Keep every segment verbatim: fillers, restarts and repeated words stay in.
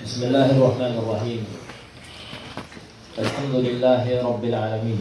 Bismillahirrahmanirrahim. Elhamdülillahi Rabbil alemin.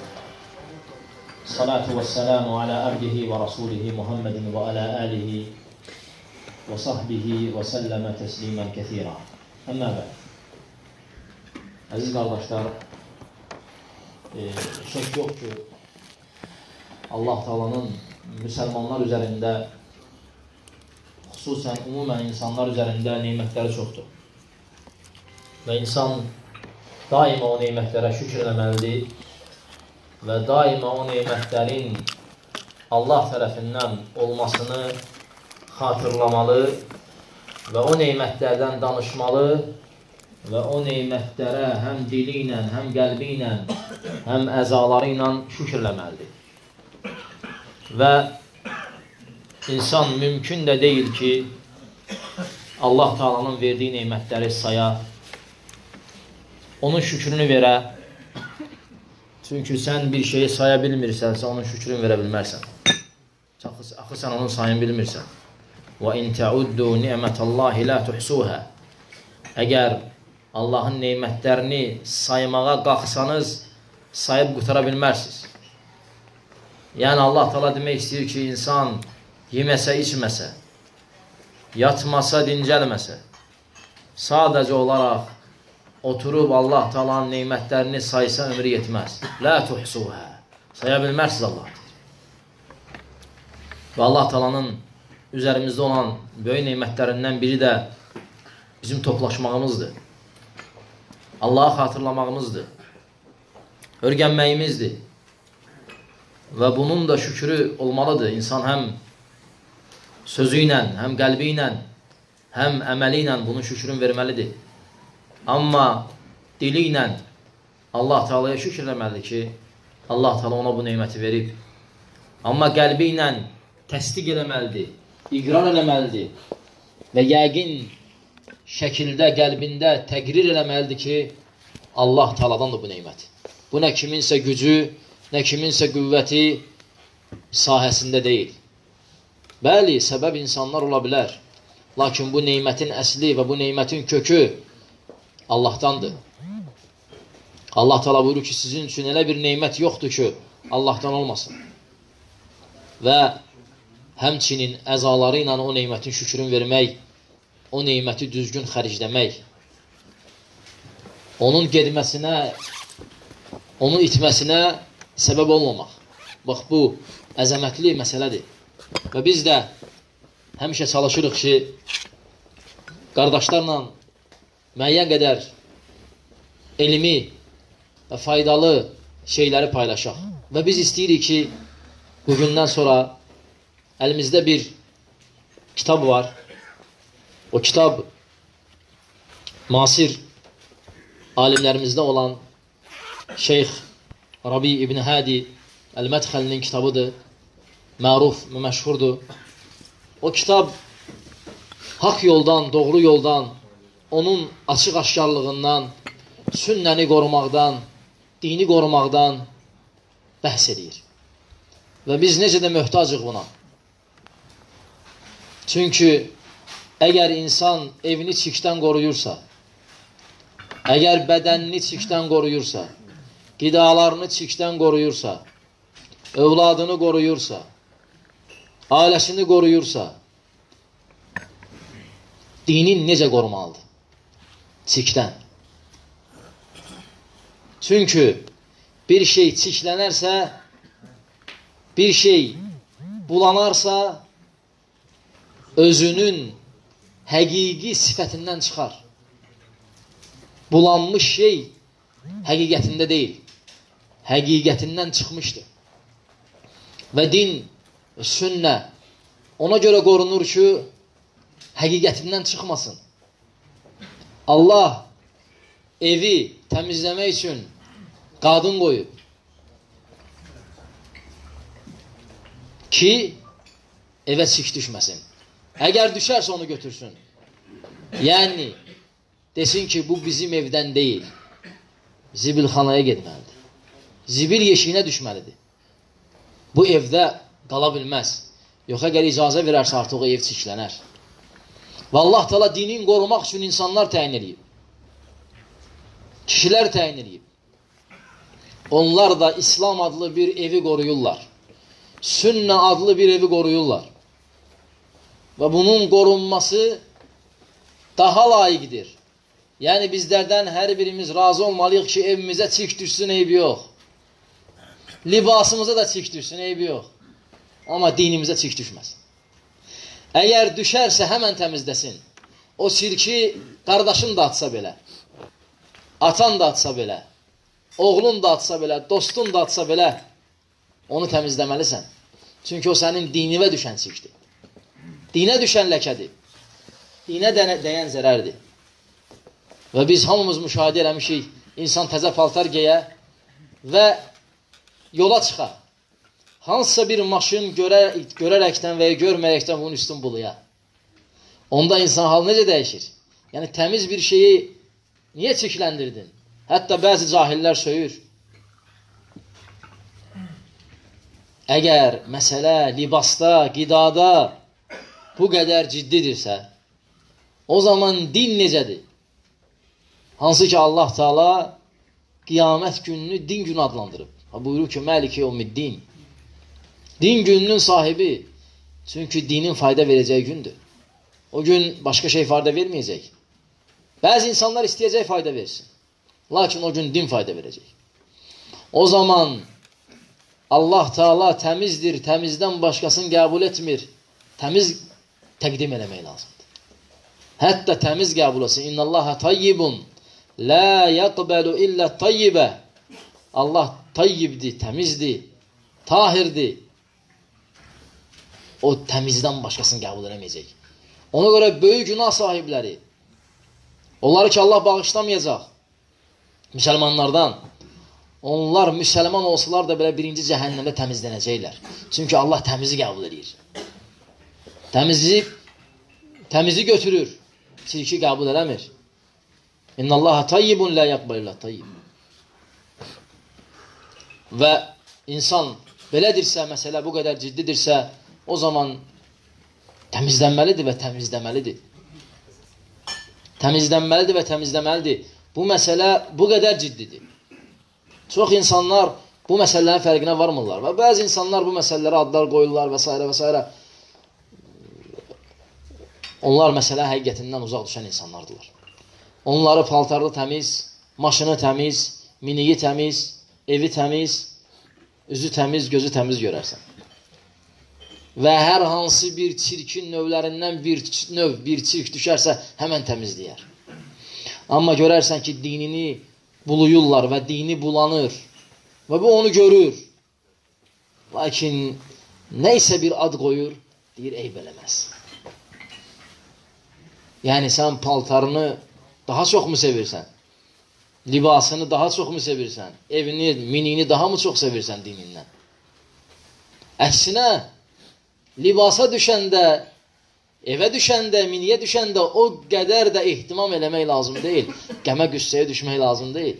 Salatu ve selamu ala abdihi ve rasulihi Muhammedin ve ala alihi ve sahbihi ve selleme teslimen kethira. Amma ba'd. Aziz kardeşler, e, şek yok ki Allah Teala'nın Müslümanlar üzerinde, hususen umumen insanlar üzerinde nimetleri çoktur. Ve insan daima o nimetlere şükürlemelidir ve daima o nimetlerin Allah tarafından olmasını hatırlamalı ve o nimetlerden danışmalı ve o nimetlere hem diliyle, hem kalbiyle, hem əzalarıyla şükürlemelidir. Ve insan mümkün de değil ki Allah Teala'nın verdiği nimetleri saya, onun şükrünü verə. Çünkü sen bir şeyi saya bilmirsense onun şükrünü verə bilmərsən. Axı sen onun sayını bilmirsən. وَاِنْ تَعُدُّوا نِعْمَةَ اللّٰهِ لَا تُحْسُوهَا. Eğer Allah'ın nimetlerini saymağa qalxsanız sayıb qutara bilmərsiniz. Yani Allah Teala demək istəyir ki, insan yeməsə, içməsə, yatmasa, dincəlməsə, sadəcə olaraq oturub Allah Teala'nın nimetlerini saysa ömrü yetmez. La tuhsuha. Saya bilmərsiniz Allah deyir. Ve Allah Teala'nın üzerimizde olan böyük nimetlerinden biri de bizim toplaşmağımızdır. Allah'ı hatırlamağımızdır. Örgənməyimizdir. Ve bunun da şükrü olmalıdır. İnsan hem sözüyle, hem kalbiyle, hem əməliyle bunun şükrün vermelidir. Amma dili ilə Allah Teala'ya şükür eləməlidir ki, Allah Teala ona bu neməti verib. Amma qəlbi ilə təsdiq eləməlidir, iqrar eləməlidir və yəqin şəkildə, qəlbində təqrir eləməlidir ki, Allah Teala'dandır bu neymət. Bu nə kiminsə gücü, nə kiminsə qüvvəti sahəsində deyil. Bəli, səbəb insanlar ola bilər. Lakin bu neymətin əsli və bu neymətin kökü Allah'tandır. Allah Teala buyurur ki, sizin üçün elə bir neymət yoxdur ki, Allah'tan olmasın. Və həmçinin əzaları ilə o neymətin şükrün vermək, o neyməti düzgün xərcləmək, onun gedməsinə, onun itməsinə səbəb olmamaq. Bax, bu əzəmətli məsələdir. Və biz də həmişə çalışırıq ki, qardaşlarla müəyyən qədər elmi və faydalı şeyləri paylaşaq. Və biz istəyirik ki, bugündən sonra əlimizdə bir kitab var. O kitab masir alimlərimizdə olan Şeyx Rabi İbn Hadi Əl-Mədxəlinin kitabıdır. Məruf və məşhurdur. O kitab haqq yoldan, doğru yoldan, onun açıq aşkarlığından, sünnəni qorumaqdan, dini qorumaqdan bəhs edir. Və biz necə də möhtacıq buna. Çünki əgər insan evini çirkdən qoruyursa, əgər bədənini çirkdən qoruyursa, qidalarını çirkdən qoruyursa, övladını qoruyursa, ailəsini qoruyursa, dinin necə qorumalıdır? Çirkdən. Çünki bir şey çirklənərsə, bir şey bulanarsa, özünün həqiqi sifətindən çıxar. Bulanmış şey həqiqətində deyil, həqiqətindən çıxmışdır. Və din, sünnə ona görə qorunur ki, həqiqətindən çıxmasın. Allah evi təmizləmək üçün qadın qoyub ki, evə çirk düşməsin. Əgər düşərsə onu götürsün. Yəni, desin ki, bu bizim evdən deyil. Zibilxanaya getməlidir. Zibil yeşiyinə düşməlidir. Bu evdə qala bilməz. Yox, əgər icazə verərsə artıq o ev çirklənər. Və Allah Teala dinin qorumaq üçün insanlar təyin edib. Kişilər təyin edib. Onlar da İslam adlı bir evi qoruyurlar. Sünnə adlı bir evi qoruyurlar. Və bunun qorunması daha layiqdir. Yəni bizlərdən hər birimiz razı olmalıyıq ki, evimizə çirk düşsün, eybi yox. Libasımıza da çirk düşsün, eybi yox. Amma dinimizə çirk düşməsin. Əgər düşərsə həmən təmizdəsin. O çirki qardaşın da atsa belə, atan da atsa belə, oğlun da atsa belə, dostun da atsa belə, onu təmizləməlisən. Çünki o sənin dinivə düşən çirkdir. Dinə düşən ləkədir. Dinə dəyən zərərdir. Və biz hamımız müşahidə eləmişik, insan təzə paltar geyə və yola çıxar. Hansısa bir maşın görə, görərəkdən və ya görməyəkdən bunun üstün buluya. Onda insan hal necə dəyişir? Yəni təmiz bir şeyi niyə çirkləndirdin? Hətta bəzi cahillər söyür. Əgər məsələ libasda, qidada bu qədər ciddidirsə, o zaman din necədir? Hansı ki Allah Teala qiyamət gününü din günü adlandırıb. Buyurur ki, Məliki yevmiddin. Din gününün sahibi. Çünki dinin fayda verəcəyi gündür. O gün başqa şey fayda verməyəcək. Bəzi insanlar istəyəcək fayda versin. Lakin o gün din fayda verəcək. O zaman Allah Teala təmizdir, təmizdən başqasını qəbul etmir. Təmiz təqdim eləmək lazımdır. Hətta təmiz qəbul etsin. İnnallaha tayyibun, la yaqbalu illa tayyibə. Allah tayyibdir, təmizdir, tahirdir. O təmizdən başqasını qəbul eləməyəcək. Ona görə böyük günah sahibləri, onları ki Allah bağışlamayacaq, müsəlmanlardan, onlar müsəlman olsalar da belə birinci cəhənnəmdə təmizlənəcəklər. Çünki Allah təmizi qəbul edir. Təmizi, təmizi götürür, çirki qəbul eləmir. İnnallaha tayyibun la yaqbalillah tayyib. Və insan belədirsə, məsələ bu qədər ciddidirsə, o zaman təmizlənməlidir və təmizləməlidir. Təmizlənməlidir və təmizləməlidir. Bu məsələ bu qədər ciddidir. Çox insanlar bu məsələlərin fərqinə varmırlar. Və bəzi insanlar bu məsələlərə adlar qoyurlar və s. və s. Onlar məsələ həqiqətindən uzaq düşən insanlardılar. Onları paltarlı təmiz, maşını təmiz, miniyi təmiz, evi təmiz, üzü təmiz, gözü təmiz görərsən. Və hər hansı bir çirkin növlərindən bir növ, bir çirk düşərsə, həmən təmizləyər. Amma görərsən ki, dinini buluyurlar və dini bulanır və bu onu görür. Lakin neysə bir ad qoyur, deyir, eyb eləməz. Yəni, sən paltarını daha çox mu sevirsən? Libasını daha çox mu sevirsən? Evini, minini daha mı çox sevirsən dinindən? Əksinə, libasa düşəndə, evə düşəndə, miniyə düşəndə o qədər də ehtimam eləmək lazım deyil. Qəmə qüssəyə düşmək lazım deyil.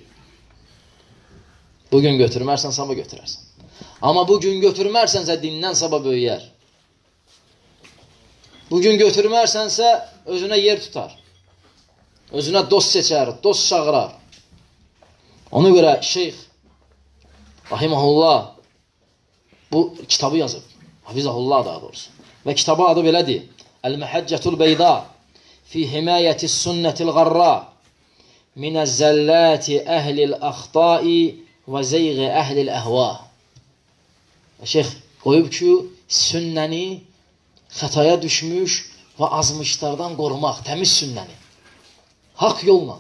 Bugün götürmərsən, sabah götürərsən. Amma bugün götürmərsənsə dindən sabah böyüyər. Bugün götürmərsənsə özünə yer tutar. Özünə dost seçər, dost çağırar. Ona görə şeyx rahiməhullah bu kitabı yazıb. Hafizahullah daha doğrusu. Və kitabı adı belədir. El-Məhəccətul Beyda fi himayətis sünnətil qarra minəz-zəlləti əhlil əxtai və zeyği əhlil əhva. Şeyx qoyub ki, sünnəni xətaya düşmüş və azmışlardan qorumaq, təmiz sünnəni. Haqq yolla.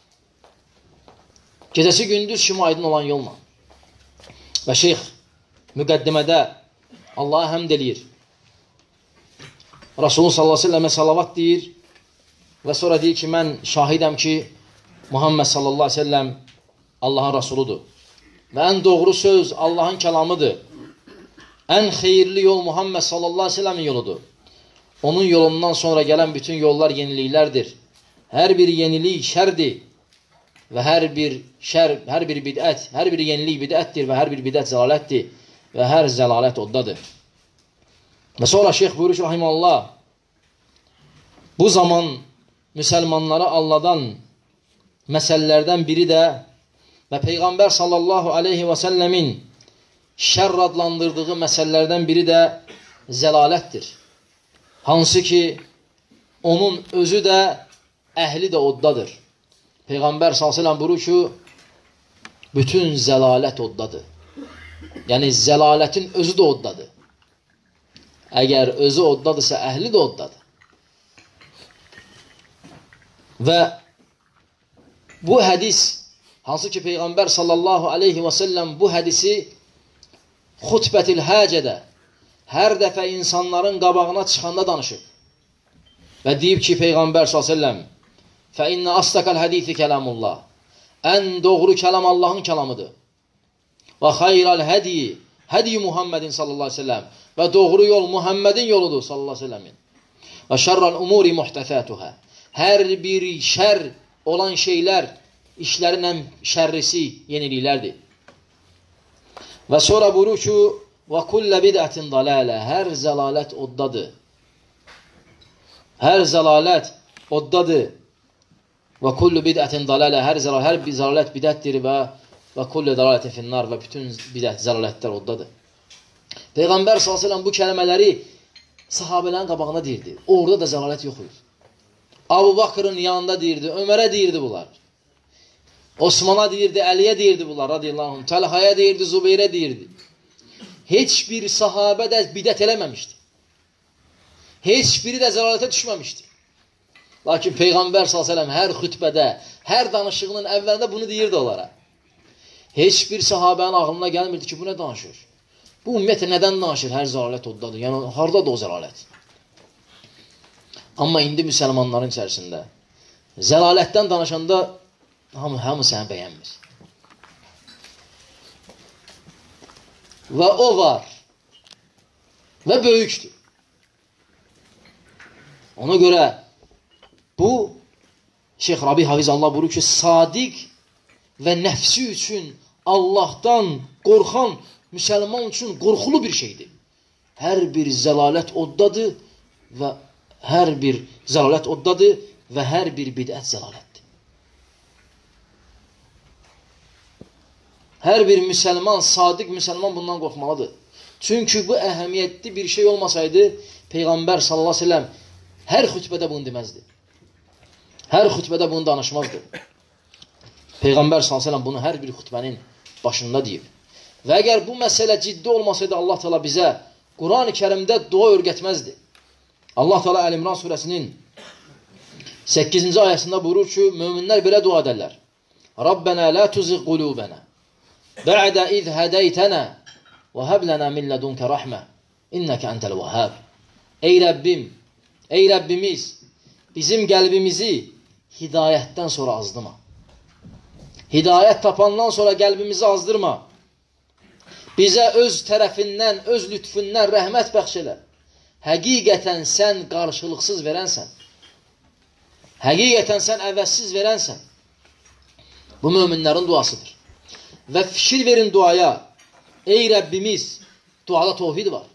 Gecəsi gündüz kimi aydın olan yolla. Və şeyx müqəddimədə Allaha həmd eləyir. Rasulun sallallahu aleyhi ve sellemə salavat deyir və sonra deyir ki, mən şahidəm ki, Muhammed sallallahu aleyhi ve sellem Allahın Rasuludur. Və ən doğru söz Allahın kəlamıdır. Ən xeyirli yol Muhammed sallallahu aleyhi ve sellemin yoludur. Onun yolundan sonra gələn bütün yollar yeniliklərdir. Hər bir yenilik şərdir və hər bir şər, hər bir bidət, hər bir yenilik bidətdir və hər bir bidət zəlalətdir və hər zəlalət oddadır. Və sonra şeyx buyurur ki, rahiməllah, Bu zaman müsəlmanları alladan məsələlərdən biri də və Peyğəmbər sallallahu aleyhi və səlləmin şərr adlandırdığı məsələlərdən biri də zəlalətdir. Hansı ki, onun özü də, əhli də oddadır. Peyğəmbər sallallahu aleyhi və səlləm buyurur ki, bütün zəlalət oddadır. Yəni, zəlalətin özü də oddadır. Əgər özü oddadırsa, əhli də oddadır. Və bu hədis, hansı ki Peyğəmbər sallallahu aleyhi və səlləm bu hədisi xutbətil həcədə hər dəfə insanların qabağına çıxanda danışıb. Və deyib ki Peyğəmbər sallallahu aleyhi və səlləm فَاِنَّ أَصْدَقَ الْحَدِيثِ كَلَامُ اللّٰهِ Ən doğru kəlam Allahın kəlamıdır. Və xayrəl hədiyi hədiyi Muhammedin sallallahu aleyhi ve sellem və doğru yol Muhammedin yoludur sallallahu aleyhi ve sellemin. Və şərrəl umuri muhtəfətuhə Hər bir şər olan şeylər, işlərin ən şərrisi yeniliklərdir. Və sonra buyurur ki, və kullə bidətin dalalə Hər zəlalət oddadır. Hər zəlalət oddadır. Və kullu bidətin dalalə Hər zəlalət, hər bir zəlalət bidətdir və və kullu dalalətin finnar və bütün bidət zəlalətlər oddadır. Peyğəmbər sallallahu aleyhi ve sellem bu kəlmələri sahabələrin qabağına deyirdi. Orada da zəlalət yox idi. Abu Bakr'ın yanında deyirdi, Ömərə deyirdi bunlar. Osman'a deyirdi, Əliyə deyirdi bunlar radiyallahu anh. Talhaya deyirdi, Zubeyrə deyirdi. Heç bir sahabə də bidət eləməmişdi. Heç biri də zəlalətə düşməmişdi. Lakin Peyğəmbər sallallahu aleyhi ve sellem hər xütbədə, hər danışığının əvvəlində bunu deyirdi onlara. Heç bir sahabənin ağlına gəlmirdi ki, bu nə danışır? Bu ümumiyyətlə nədən danışır? Hər zəlalət oddadır. Yəni, haradadır o zəlalət? Amma indi müsəlmanların içərisində zəlalətdən danışanda hamı, hamı səni bəyənmir. Və o var. Və böyükdür. Ona görə bu Şeyx Rabi Hafiz Allah buyurur ki, sadiq və nəfsi üçün Allahdan qorxan müsəlman üçün qorxulu bir şeydir. Hər bir zəlalət oddadır və hər bir zəlalət oddadır və hər bir bidət zəlalətdir. Hər bir müsəlman, sadiq müsəlman bundan qorxmalıdır. Çünki bu əhəmiyyətli bir şey olmasaydı, Peyğəmbər sallallahu aleyhi ve sellem hər xütbədə bunu deməzdi. Hər xütbədə bunu danışmazdı. Peyğəmbər sallallahu aleyhi ve sellem bunu hər bir xütbənin başında deyib. Və əgər bu məsələ ciddi olmasaydı, Allah Teala bizə Quran-ı Kərimdə dua öyrətməzdi. Allah Teala Əl-İmran surəsinin səkkizinci ayəsində buyurur ki, möminlər belə dua edərlər. Rabbənə la tuzigh qulubana ba'da iz hadaytana və hab lana min ladunka rahmə innaka entel vehhab. Ey Rəbbim, ey Rəbbimiz, bizim qəlbimizi hidayətdən sonra azdırma. Hidayət tapandan sonra qəlbimizi azdırma. Bizə öz tərəfindən, öz lütfündən rəhmət bəxş elə. Həqiqətən sən qarşılıqsız verənsən. Həqiqətən sən əvəzsiz verənsən. Bu möminlərin duasıdır. Və fikir verin duaya. Ey Rəbbimiz, duada tovhid var.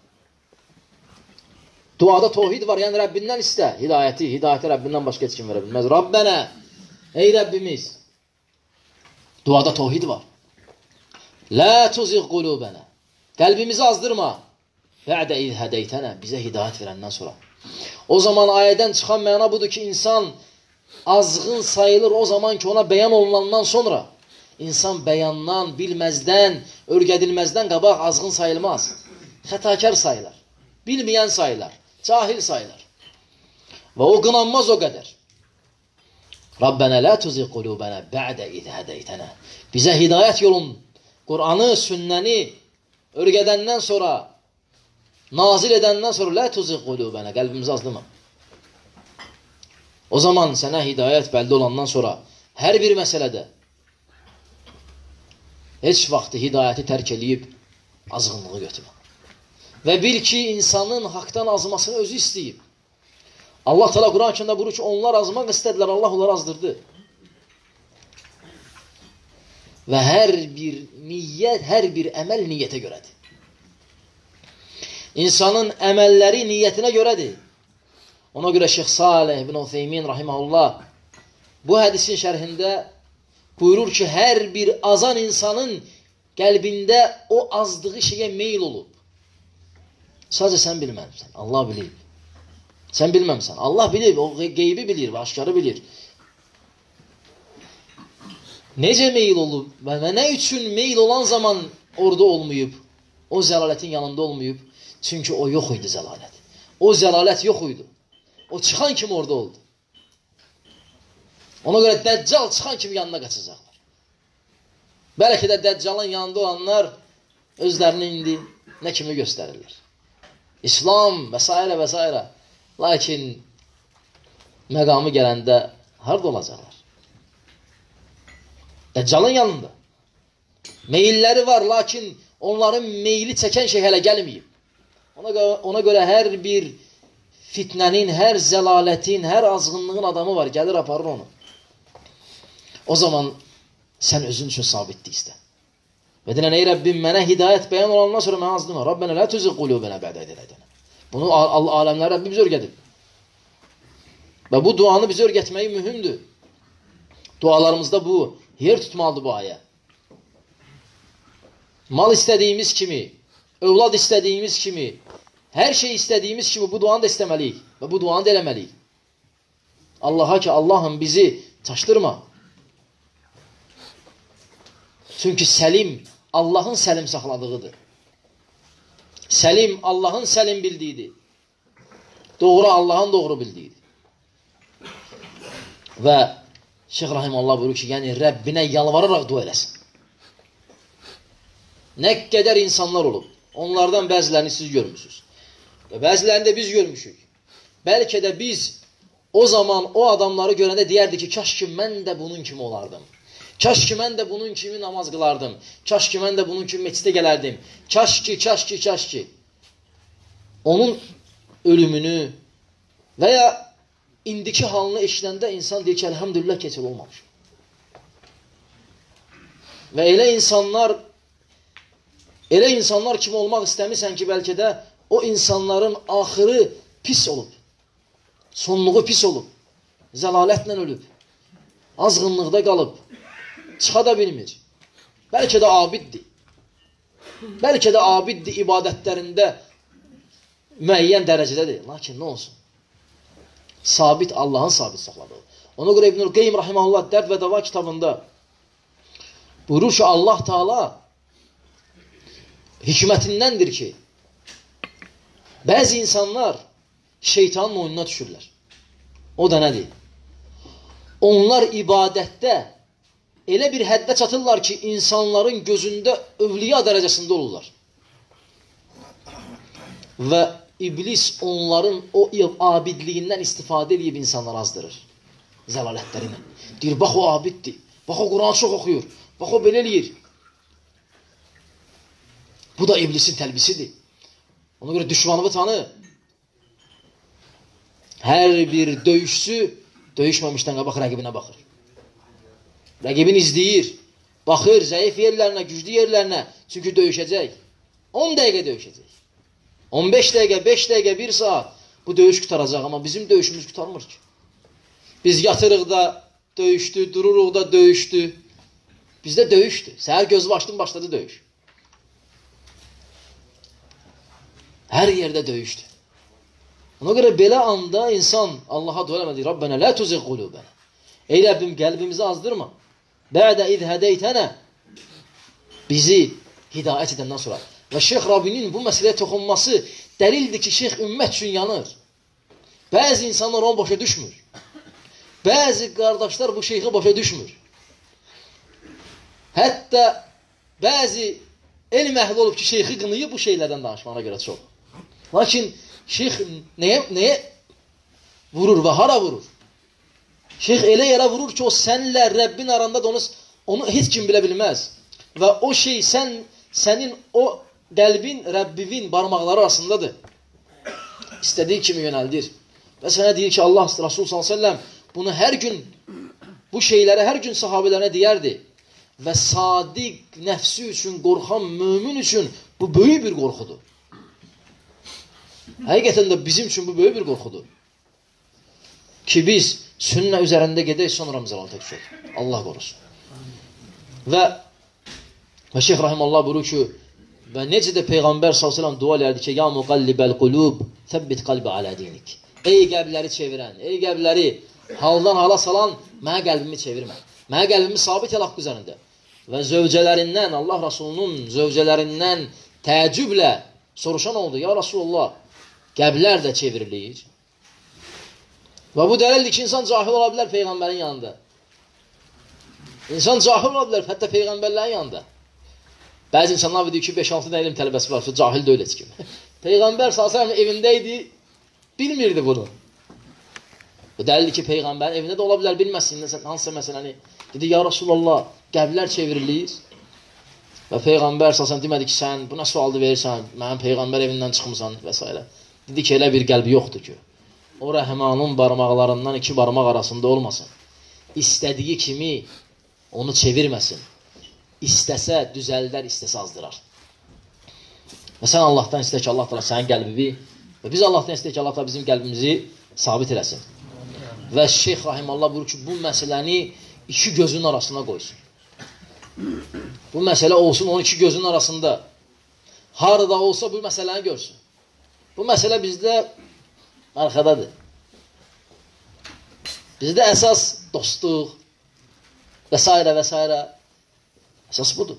Duada tovhid var, yəni Rəbbindən istə. Hidayəti, hidayəti Rəbbindən başqa heç kim verə bilməz. Rabbənə, ey Rəbbimiz, duada tovhid var. La tuzigh qulubana. Qəlbimizi azdırma. Bə'də iz hədəytənə. Bizə hidayət verəndən sonra. O zaman ayədən çıxan məna budur ki, insan azğın sayılır o zaman ki, ona bəyan olunandan sonra. İnsan bəyandan, bilməzdən, örgədilməzdən qabaq azğın sayılmaz. Xətakar sayılar. Bilməyən sayılar. Cahil sayılar. Və o qınanmaz o qədər. Rabbənə la tuzigh qulubana bə'də iz hədəytənə. Bizə hidayət yolun, Qur'anı, sünnəni örgədəndən sonra, nazil edəndən sonra la tuzigh qulubana, qəlbimizi azdırma. O zaman sənə hidayət bəldə olandan sonra hər bir məsələdə heç vaxt hidayəti tərk eləyib azğınlığı götürmə. Və bil ki, insanın haqdan azmasını özü istəyib. Allah Teala Quran-ı Kərimdə buyurur ki, onlar azmaq istədilər, Allah onları azdırdı. Və hər bir niyyət, hər bir əməl niyyətə görədir. İnsanın əməlləri niyyətinə görədir. Ona görə Şeyx Salih ibn Utheymin rahimehullah bu hədisin şərhində buyurur ki, hər bir azan insanın qəlbində o azdığı şeyə meyil olub. Sadəcə sən bilməmsən, Allah bilir. Sən bilməmsən, Allah bilir, o qeybi bilir və aşkarı bilir. Necə meyil olub və nə üçün meyil olan zaman orada olmayıb, o zəlalətin yanında olmayıb? Çünki o yox idi zəlalət. O zəlalət yox idi. O çıxan kimi orada oldu. Ona görə Dəccal çıxan kimi yanına qaçacaqlar. Bəlkə də Dəccalın yanında olanlar özlərini indi nə kimi göstərirlər? İslam və s. və s. Lakin məqamı gələndə harada olacaqlar? Dəccalın yanında. Meyilləri var, lakin onların meyili çəkən şey hələ gəlməyib. Ona görə, ona görə hər bir fitnənin, hər zəlalətin, hər azğınlığın adamı var, gəlir aparır onu. O zaman sən özün üçün sabitlik istə. Və deyilən, ey Rəbbim, mənə hidayət bəyan olandan sonra mənə azdırma. Rabbənə lə tüzıq qulubənə bədə edilədənə. Bunu aləmlər Rəbbim bizə öyrədib. Və bu duanı bizə öyrətməyi mühümdür. Dualarımızda bu yer tutmalıdır bu ayə. Mal istədiyimiz kimi, övlad istədiyimiz kimi, hər şey istədiyimiz kimi bu duanı da istəməliyik və bu duanı da eləməliyik. Allaha ki, Allahım bizi çaşdırma. Çünki səlim Allahın səlim saxladığıdır. Səlim Allahın səlim bildiyidir. Doğru Allahın doğru bildiyidir. Və Şeyx Rahimullah buyurur ki, yəni Rəbbinə yalvararaq dua eləsin. Nə qədər insanlar olub, onlardan bəzilərini siz görmüşsünüz. Və bəzilərini də biz görmüşük. Bəlkə də biz o zaman o adamları görəndə deyərdik ki, kaş ki mən də bunun kimi olardım. Kaş ki mən də bunun kimi namaz qılardım. Kaş ki mən də bunun kimi meçidə gələrdim. Kaş ki, kaş ki, kaş ki. Onun ölümünü və ya indiki halını eşidəndə insan deyir ki, əlhamdülillah keçir olmamış. Və elə insanlar elə insanlar kimi olmaq istəmirsən ki, bəlkə də o insanların axırı pis olub. Sonluğu pis olub. Zəlalətlə ölüb. Azğınlıqda qalıb. Çıxa da bilmir. Bəlkə də abiddir. Bəlkə də abiddir, ibadətlərində müəyyən dərəcədədir. Lakin nə olsun? Sabit, Allahın sabit saxladığı. Ona görə İbn-i Qeym Rahiməhullah Dərd və Dava kitabında buyurur ki, Allah Teala hikmətindəndir ki, bəzi insanlar şeytanın oyununa düşürlər. O da nədir? Onlar ibadətdə elə bir həddə çatırlar ki, insanların gözündə övliya dərəcəsində olurlar. Və iblis onların o abidliyindən istifadə edib insanları azdırır. Zəlalətlərinə. Deyir, bax o abiddir. Bax o Quranı çox oxuyur. Bax o belə eləyir. Bu da iblisin təlbisidir. Ona görə düşmanını tanı. Hər bir döyüşçü döyüşməmişdən qabaq rəqibinə baxır. Rəqibini izləyir. Baxır zəif yerlərinə, güclü yerlərinə. Çünki döyüşəcək. on dəqiqə döyüşəcək. on beş dəqiqə, beş dəqiqə, bir saat bu döyüş qutaracaq. Amma bizim döyüşümüz qutarmır ki. Biz yatırıq da döyüşdü, dururuq da döyüşdü. Bizdə döyüşdü. Səhər gözü açdım, başladı döyüş. Hər yerdə döyüşdü. Ona görə belə anda insan Allaha dua eləmədi. Rabbənə lə tuzigh qulubənə. Ey Rəbbim, qəlbimizi azdırma. Bə'də iz hədəytənə. Bizi hidayət edəndən sonra. Və Şeyx Rabinin bu məsələyə toxunması dəlildir ki, Şeyx ümmət üçün yanır. Bəzi insanlar onu başa düşmür. Bəzi qardaşlar bu şeyxi başa düşmür. Hətta bəzi elm əhli olub ki, şeyxi qınıyıb bu şeylərdən danışmağına görə çox. Lakin şeyx nəyə, nəyə vurur və hara vurur? Şeyx elə yerə vurur ki, o sənlə Rəbbin aranda da onu, onu heç kim bilə bilməz. Və o şey sən, sənin o qəlbin Rəbbivin barmaqları arasındadır. İstədiyi kimi yönəldir. Və sənə deyir ki, Allah Rasul sallallahu əleyhi və səlləm bunu hər gün, bu şeyləri hər gün sahabelərine deyərdi. Və sadiq nəfsi üçün, qorxan mömin üçün bu böyük bir qorxudur. Həqiqətən də bizim üçün bu böyük bir qorxudur. ki biz sünnə üzərində gedək, sonra zəlalətə düşək. Allah qorusun. Və və Şeyx Rahimallah buyurur ki, və necə də Peyğəmbər sallallahu əleyhi və səlləm dua edirdi ki, ya muqallibəl qulub, səbbit qalbi alə dinik. Ey qəlbləri çevirən, ey qəlbləri haldan hala salan, mənə qəlbimi çevirmə. Mənə qəlbimi sabit el haqqı üzərində. Və zövcələrindən, Allah Rasulunun zövcələrindən təəccüblə soruşan oldu. Ya Rasulullah, qəlblər də çevrilir. Və bu dəlildir ki, insan cahil ola bilər Peyğəmbərin yanında. İnsan cahil ola bilər, hətta Peyğəmbərlərin yanında. Bəzi insanlar deyir ki, beş altı nə elm tələbəsi var, cahil də öyle kimi. Peyğəmbər sallallahu əleyhi və səlləm evində idi, bilmirdi bunu. Bu dəlildir ki, Peyğəmbərin evində də ola bilər, bilməsin, hansısa məsələni. Dedi, ya Rasulullah, qəlblər çevrilir. Və Peyğəmbər sallallahu əleyhi və səlləm demədi ki, sən buna sualdı verirsən, mənim Peyğəmbər evindən çıxmısan və s. Dedi ki, elə bir qəlbi yoxdur ki, o rəhmanın barmaqlarından iki barmaq arasında olmasın. İstədiyi kimi onu çevirməsin. İstəsə düzəldər, istəsə azdırar. Və sən Allahdan istə ki, Allah da sənin qəlbini və biz Allahdan istə ki, Allah da bizim qəlbimizi sabit eləsin. Və Şeyx Rahimallah buyurur ki, bu məsələni iki gözünün arasına qoysun. Bu məsələ olsun onun iki gözünün arasında. Harada olsa bu məsələni görsün. Bu məsələ bizdə arxadadır. Bizdə əsas dostluq və s. və s. Əsas budur.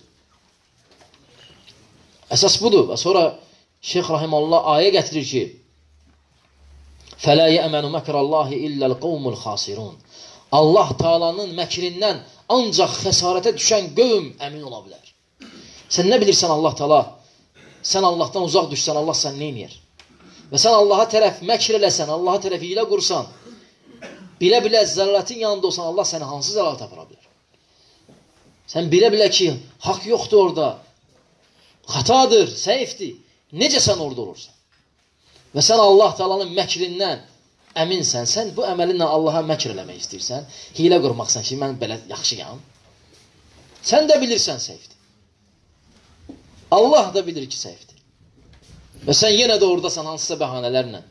Əsas budur. Və sonra Şeyx Rahimallah ayə gətirir ki, فَلَا يَأْمَنُ مَكْرَ اللّٰهِ إِلَّا الْقَوْمُ الْخَاسِرُونَ Allah Taala'nın məkrindən ancaq xəsarətə düşən qövm əmin ola bilər. Sən nə bilirsən Allah Taala? Sən Allahdan uzaq düşsən, Allah sən neyniyər? Və sən Allaha tərəf məkr eləsən, Allaha tərəf ilə qursan, bilə-bilə zəlalətin yanında olsan, Allah səni hansı zəlalət apara bilər? Sən bilə-bilə ki, haqq yoxdur orada, xatadır, səhifdir. Necə sən orada olursan? Və sən Allah Taala'nın məkrindən əminsən, sən bu əməlinlə Allaha məkr eləmək istəyirsən, hilə qurmaqsan ki, mən belə yaxşıyam. Sən də bilirsən səhifdir. Allah da bilir ki, səhifdir. Və sən yenə də oradasan hansısa bəhanələrlə.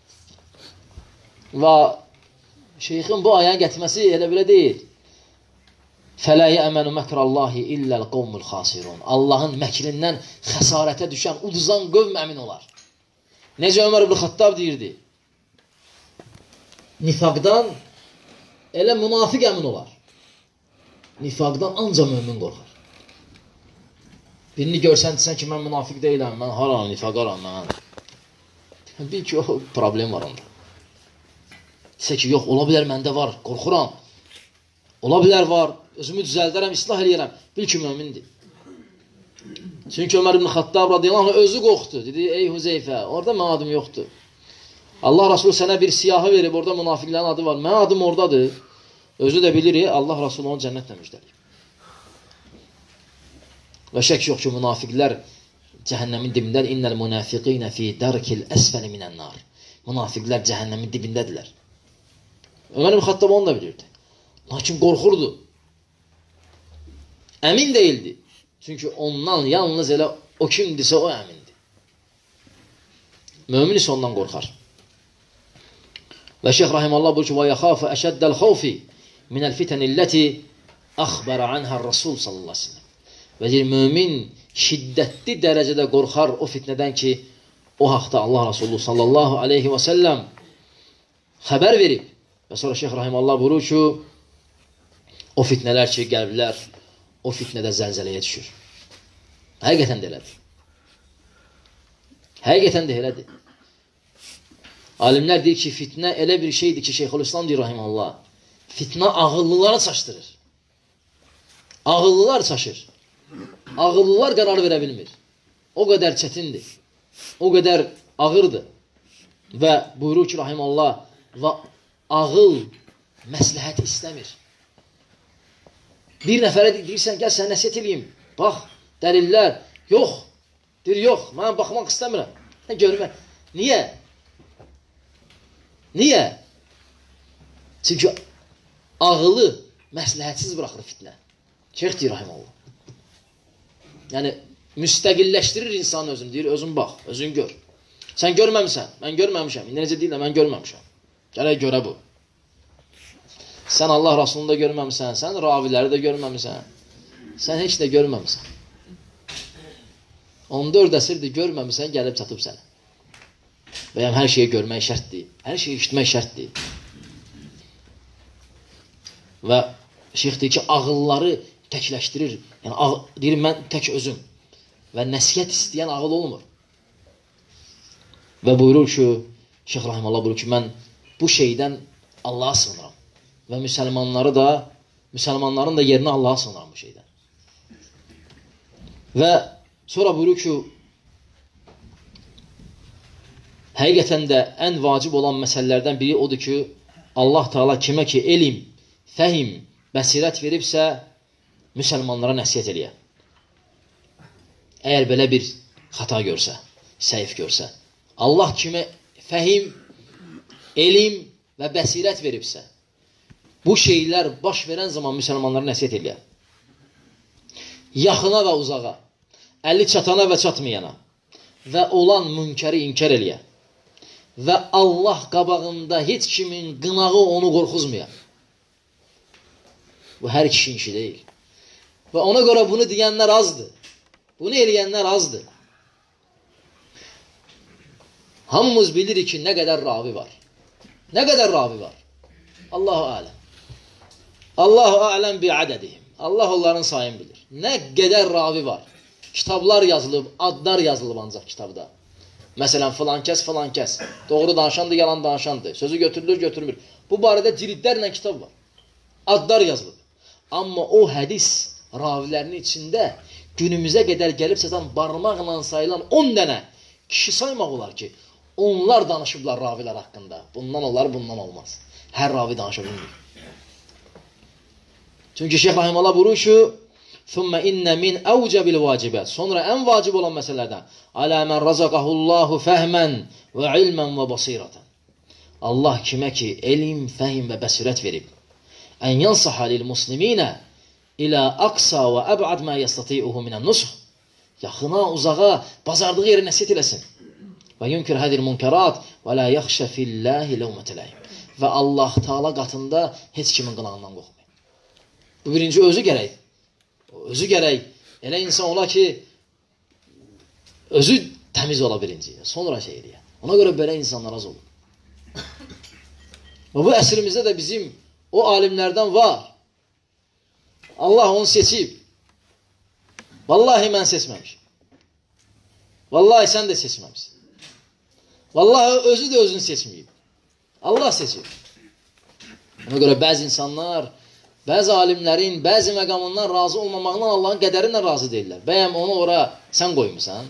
Və şeyxin bu ayəni gətirməsi elə belə deyil. فَلَا يَأْمَنُ مَكْرَ اللّٰهِ إِلَّا الْقَوْمُ الْخَاسِرُونَ Allahın məkrindən xəsarətə düşən, uduzan qövm əmin olar. Necə Ömər ibn Xattab deyirdi? Nifaqdan elə münafiq əmin olar. Nifaqdan ancaq mömin qorxar. Birini görsən desən ki, mən münafiq deyiləm, mən haram, nifaqaram, mən. Bil ki, o problem var onda. Desə ki, yox, ola bilər, məndə var, qorxuram. Ola bilər var, özümü düzəldərəm, islah eləyərəm. Bil ki, mömindir. Çünki Ömər ibn Xattab radiyallahu anh özü qorxdu. Dedi, ey Huzeyfə, orada mən adım yoxdur. Allah Rasulü sənə bir siyahı verib, orada münafiqlərin adı var. Mən adım oradadır. Özü də bilir, Allah Rasulü onu cənnətlə müjdələyir. Və şək yox ki, münafiqlər cəhənnəmin dibindədir. İnnəl münafiqinə fi dərkil əsfəli minən nar. Münafiqlər cəhənnəmin dibindədirlər. Ömər ibn Xattab onu da bilirdi. Lakin qorxurdu. Əmin deyildi. Çünki ondan yalnız elə o kimdirsə o əmindir. Mömin isə ondan qorxar. Və Şeyx Rahimallah buyur ki, وَيَخَافَ أَشَدَّ الْخَوْفِ مِنَ الْفِتَنِ الَّتِي أَخْبَرَ عَنْهَا الرَّسُولُ sallallahu aleyhi ve sellem. Və deyir, mömin şiddətli dərəcədə qorxar o fitnədən ki, o haqda Allah Rasulü sallallahu aleyhi və səlləm xəbər verib. Və sonra Şeyx Rahimallah buyurur ki, o fitnələr ki, qəlblər o fitnədə zəlzələyə düşür. Həqiqətən də elədir. Həqiqətən də elədir. Alimlər deyir ki, fitnə elə bir şeydir ki, Şeyxülislam deyir Rahimallah, fitnə ağıllıları çaşdırır. Ağıllılar çaşır. Ağıllılar qərar verə bilmir. O qədər çətindir. O qədər ağırdır. Və buyurur ki, Rahimallah, və ağıl məsləhət istəmir. Bir nəfərə deyirsən, gəl sən nəsiyyət edeyim. Bax, dəlillər. Yox. Deyir, yox, mən baxmaq istəmirəm. Nə görmək. Niyə? Niyə? Çünki ağılı məsləhətsiz buraxır fitnə. Şeyx deyir, Rahimallah. Yəni, müstəqilləşdirir insanı özünü. Deyir, özün bax, özün gör. Sən görməmişsən, mən görməmişəm. İndi necə deyirlər, mən görməmişəm. Gələk görə bu. Sən Allah Rasulunu da görməmisən, sən raviləri də görməmisən, sən heç də görməmisən. on dörd əsrdir görməmisən, gəlib çatıb sənə. Bəyəm hər şeyi görmək şərtdir, hər şeyi işitmək şərtdir. Və şeyx deyir ki, ağılları təkləşdirir. Yəni, ağ, deyir, mən tək özüm. Və nəsiyyət istəyən ağıl olmur. Və buyurur ki, Şeyx Rahimallah buyurur ki, mən bu şeydən Allaha sığınıram. Və müsəlmanları da, müsəlmanların da yerinə Allaha sığınıram bu şeydən. Və sonra buyurur ki, həqiqətən də ən vacib olan məsələlərdən biri odur ki, Allah Teala kimə ki elm, fəhim, bəsirət veribsə, müsəlmanlara nəsiyyət eləyə. Əgər belə bir xata görsə, səhif görsə, Allah kimə fəhim, elm və bəsirət veribsə, bu şeylər baş verən zaman müsəlmanlara nəsiyyət eləyə. Yaxına və uzağa, əli çatana və çatmayana və olan münkəri inkar eləyə və Allah qabağında heç kimin qınağı onu qorxuzmaya. Bu hər kişinin işi deyil. Və ona görə bunu deyənlər azdır. Bunu eləyənlər azdır. Hamımız bilirik ki, nə qədər ravi var. Nə qədər ravi var? Allahu aləm. Allahu aləm bi ədədihim. Allah onların sayını bilir. Nə qədər ravi var. Kitablar yazılıb, adlar yazılıb ancaq kitabda. Məsələn, filan kəs, filan kəs. Doğru danışandır, yalan danışandır. Sözü götürülür, götürülmür. Bu barədə cildlərlə kitab var. Adlar yazılıb. Amma o hədis ravilərinin içində günümüzə qədər gəlib çatan barmaqla sayılan on dənə kişi saymaq olar ki, onlar danışıblar ravilər haqqında. Bundan olar, bundan olmaz. Hər ravi danışa bilmir. Çünki Şeyx Rahimullah buyurur ki, ثُمَّ اِنَّ مِنْ اَوْجَبِ الْوَاجِبَاتِ Sonra ən vacib olan məsələlərdən عَلَى مَنْ رَزَقَهُ اللّٰهُ فَهْمًا وَعِلْمًا وَبَصِيرَةً Allah kimə ki, elm, fəhim və bəsirət verib, ən yansaha lil-muslimina ilə aqsa və əb'ad mə yəstati'uhu minən-nusuh yaxına, uzağa, bazardığı yeri nəsiyyət eləsin. Və yunkir hədir münkerat və la yaxşə filləhi ləvmətələyim və Allah Teala qatında heç kimin qınağından qorxmayın. Bu birinci özü gərək. Özü gərək. Elə insan ola ki, özü təmiz ola birinci. Sonra şey eləyə. Ona görə belə insanlar az olur. Və bu əsrimizdə də bizim o alimlərdən var. Allah onu seçib. Vallahi mən seçməmişim. Vallahi sən də seçməmişsin. Vallahi özü də özünü seçməyib. Allah seçib. Ona görə bəzi insanlar, bəzi alimlərin, bəzi məqamından razı olmamaqla Allahın qədərindən razı deyirlər. Bəyəm onu ora sən qoymusan?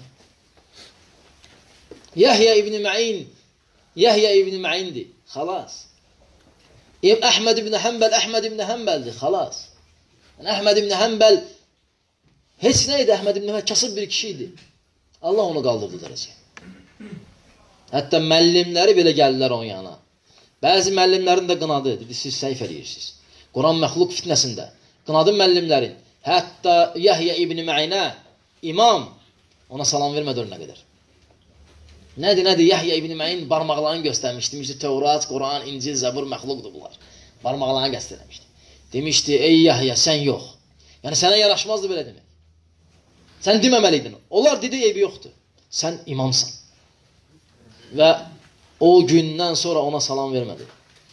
Yahya ibn Ma'in, Yahya ibn Ma'indir. Xalas. Əhməd ibn Həmbəl, Əhməd ibn Həmbəldir. Xalas. Əhməd ibn Həmbəl heç nə idi? Əhməd ibn Həmbəl kasıb bir kişi idi. Allah onu qaldırdı dərəcəyə. Hətta müəllimləri belə gəldilər onun yanına. Bəzi müəllimlərin də qınadı. Dedi, siz səhv eləyirsiniz. Quran məxluq fitnəsində. Qınadı müəllimlərin. Hətta Yahya ibn Ma'inə, imam, ona salam vermədi önünə qədər. Nədir, nədir? Yahya ibn Ma'in barmaqlarını göstərmişdi. Demişdi, Tevrat, Quran, İncil, Zəbur məxluqdur bunlar. Barmaqlarını göstərmişdi. Demişdi, ey Yahya, sən yox. Yəni, sənə yaraşmazdı belə demək. Sən deməməliydin. Onlar dedi, eybi yoxdur. Sən imamsan. Və o gündən sonra ona salam vermədi.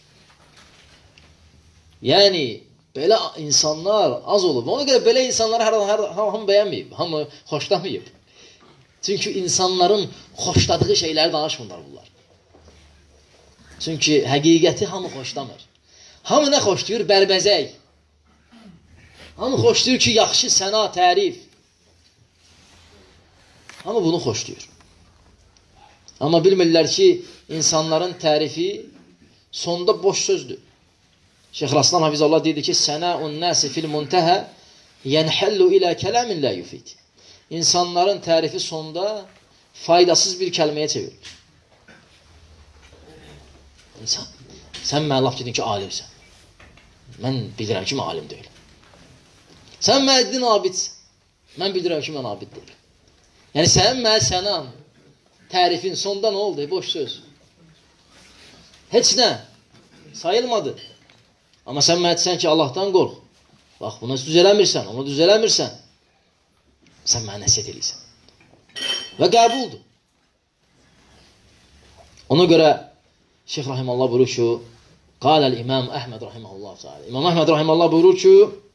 Yəni, belə insanlar az olub. Ona görə belə insanları hər, hər, hamı bəyənməyib, hamı xoşlamayıb. Çünki insanların xoşladığı şeyləri danışmırlar bunlar. Çünki həqiqəti hamı xoşlamır. Hamı nə xoşlayır? Bərbəzək. Hamı xoşlayır ki, yaxşı səna, tərif. Hamı bunu xoşlayır. Amma bilmirlər ki, insanların tərifi sonda boş sözdür. Şeyx Raslan Hafizallah dedi ki, sənəun nəsi fil muntəhə yənhəllu ilə kələmin lə yufid. İnsanların tərifi sonda faydasız bir kəlməyə çevirilir. İnsan, sən mənə laf dedin ki, alimsən. Mən bilirəm ki, mən alim deyil. Sən mənə dedin, abidsən. Mən bilirəm ki, mən abid deyil. Yəni, sən mənə sənən tərifin sonda nə oldu? Boş söz. Heç nə. Sayılmadı. Amma sən mənə desən ki, Allahdan qorx. Bax, bunu düz eləmirsən, onu düz eləmirsən. Sən mənə nəsiyyət eləyirsən. Və qəbuldur. Ona görə Şeyx Rahimallah buyurur ki, Qaləl İmam Əhməd Rahiməllah Teala. İmam Əhməd Rahiməllah buyurur ki,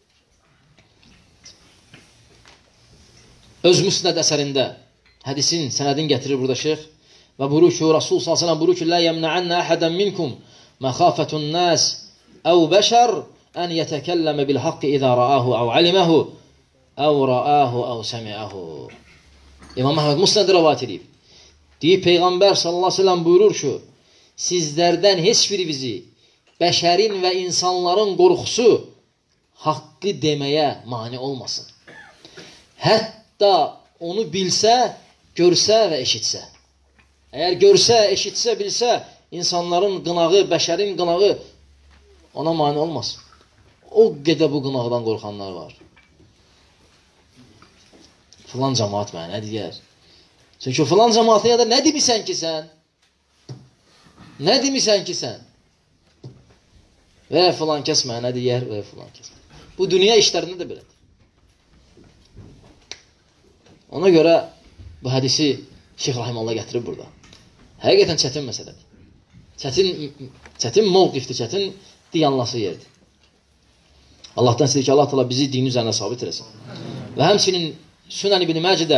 öz müsnəd əsərində hədisin sənədini gətirir burada şeyx və buyurur ki, Rasul sallallahu əleyhi və səlləm buyurur ki, la yemna'anna ahadan minkum məxafətun nas əv bəşər ən yətəkəlləmə bil haqqi izə ra'ahu əv aliməhu əv ra'ahu əv səmi'əhu. İmam Əhməd müsnəd rivayət edib. Deyib, Peyğəmbər sallallahu əleyhi və səlləm buyurur ki, sizlərdən heç birinizi bəşərin və insanların qorxusu haqqı deməyə mane olmasın. Hətta onu bilsə, görsə və eşitsə. Əgər görsə, eşitsə, bilsə, insanların qınağı, bəşərin qınağı ona mane olmasın. O qədər bu qınaqdan qorxanlar var. Filan cəmaat mənə nə deyər? Çünki filan cəmaata ya da nə demisən ki sən? Nə demisən ki sən? Və filan kəs mənə deyər, və filan kəs. Bu dünya işlərində də belədir. Ona görə bu hədisi Şeyx Rahimallah gətirib burada. Həqiqətən çətin məsələdir. Çətin, çətin mövqifdir, çətin diyanlası yerdir. Allahdan istəyir ki, Allah təala bizi dini üzərində sabit eləsin. Və həmçinin Sünən İbn Məcədə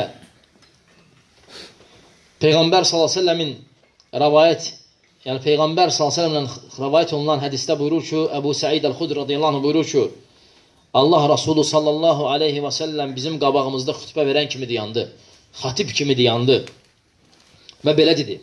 Peyğəmbər sallallahu əleyhi və səlləmin rivayət, yəni Peyğəmbər sallallahu əleyhi və səlləmlə rivayət olunan hədisdə buyurur ki, Əbu Səid əl-Xudri radiyallahu anh buyurur ki, Allah Rasulü sallallahu aleyhi və səlləm bizim qabağımızda xütbə verən kimi dayandı. Xatib kimi dayandı. Və belə dedi.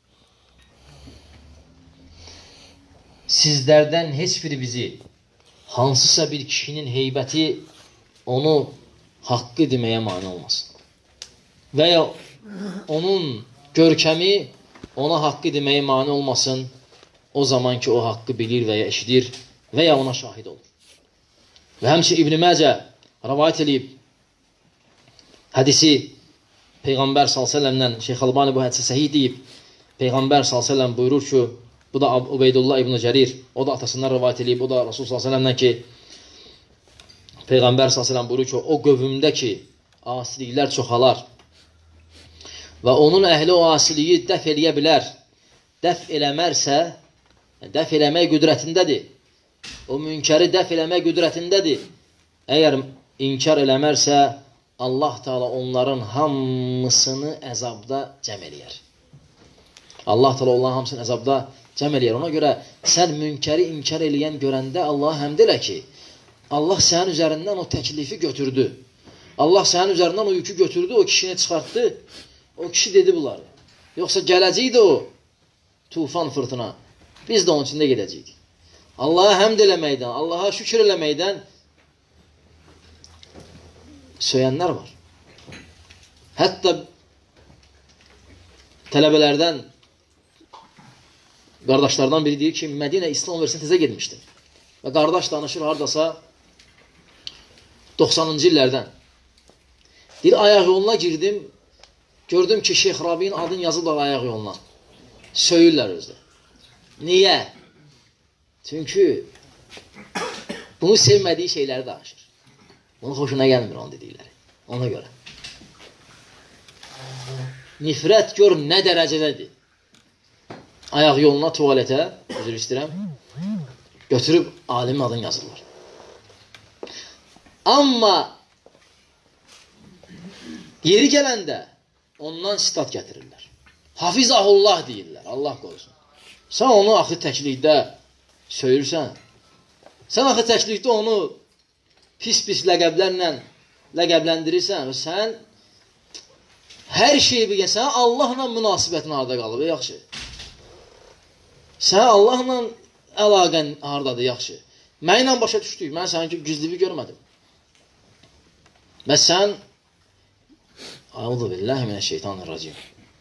Sizlərdən heç biri bizi hansısa bir kişinin heybəti onu haqqı deməyə mane olmasın. Və ya onun görkəmi ona haqqı deməyə mane olmasın. O zaman ki o haqqı bilir və ya eşidir və ya ona şahid olur. Və həmçin İbn Məcə rivayət edib hədisi Peyğəmbər sallallahu əleyhi və səlləmdən Şeyx Albani bu hədisi səhih deyib. Peyğəmbər sallallahu əleyhi və səlləm buyurur ki, bu da Ubeydullah ibn Cərir, o da atasından rivayət edib, o da Rasul sallallahu əleyhi və səlləmdən ki, Peyğəmbər sallallahu əleyhi və səlləm buyurur ki, o qövmdə ki, asiliklər çoxalar və onun əhli o asiliyi dəf eləyə bilər. Dəf eləmərsə, dəf eləmək qüdrətindədir. O münkəri dəf eləmək qüdrətindədir. Əgər inkar eləmərsə, Allah Teala onların hamısını əzabda cəm eləyər. Allah Teala onların hamısını əzabda cəm eləyər. Ona görə sən münkəri inkar eləyən görəndə Allah həmd elə ki, Allah sənin üzərindən o təklifi götürdü. Allah sənin üzərindən o yükü götürdü, o kişini çıxartdı. O kişi dedi bunları. Yoxsa gələcəkdi o tufan fırtına. Biz də onun içində gedəcəkdik. Allah'a həmd eləməkdən, Allah'a şükür eləməkdən söyənlər var. Hətta tələbələrdən, qardaşlardan biri deyir ki, Mədinə İslam Universitetinə təzə getmişdi. Və qardaş danışır haradasa doxsanıncı illərdən. Deyir, ayaq yoluna girdim, gördüm ki, Şeyx Rabi'nin adını yazıblar ayaq yoluna. Söyürlər özdə. Niyə? Çünki bunu sevmədiyi şeyləri danışır. Bunun xoşuna gəlmir onun dedikləri. Ona görə. Nifrət gör nə dərəcədədir. Ayaq yoluna, tuvaletə, özür istəyirəm, götürüb alimin adını yazırlar. Amma yeri gələndə ondan sitat gətirirlər. Hafizahullah deyirlər, Allah qorusun. Sən onu axı təklikdə söyürsən. Sən axı təklikdə onu pis-pis ləqəblərlə ləqəbləndirirsən. Sən hər şeyi bilgən, sən Allahla münasibətin harada qalıb, yaxşı. Sən Allahla əlaqən haradadır, yaxşı. Mənlə başa düşdük, mən səninki güzlüyü görmədim. Və sən Əuzu billahi minəşşeytanirracim.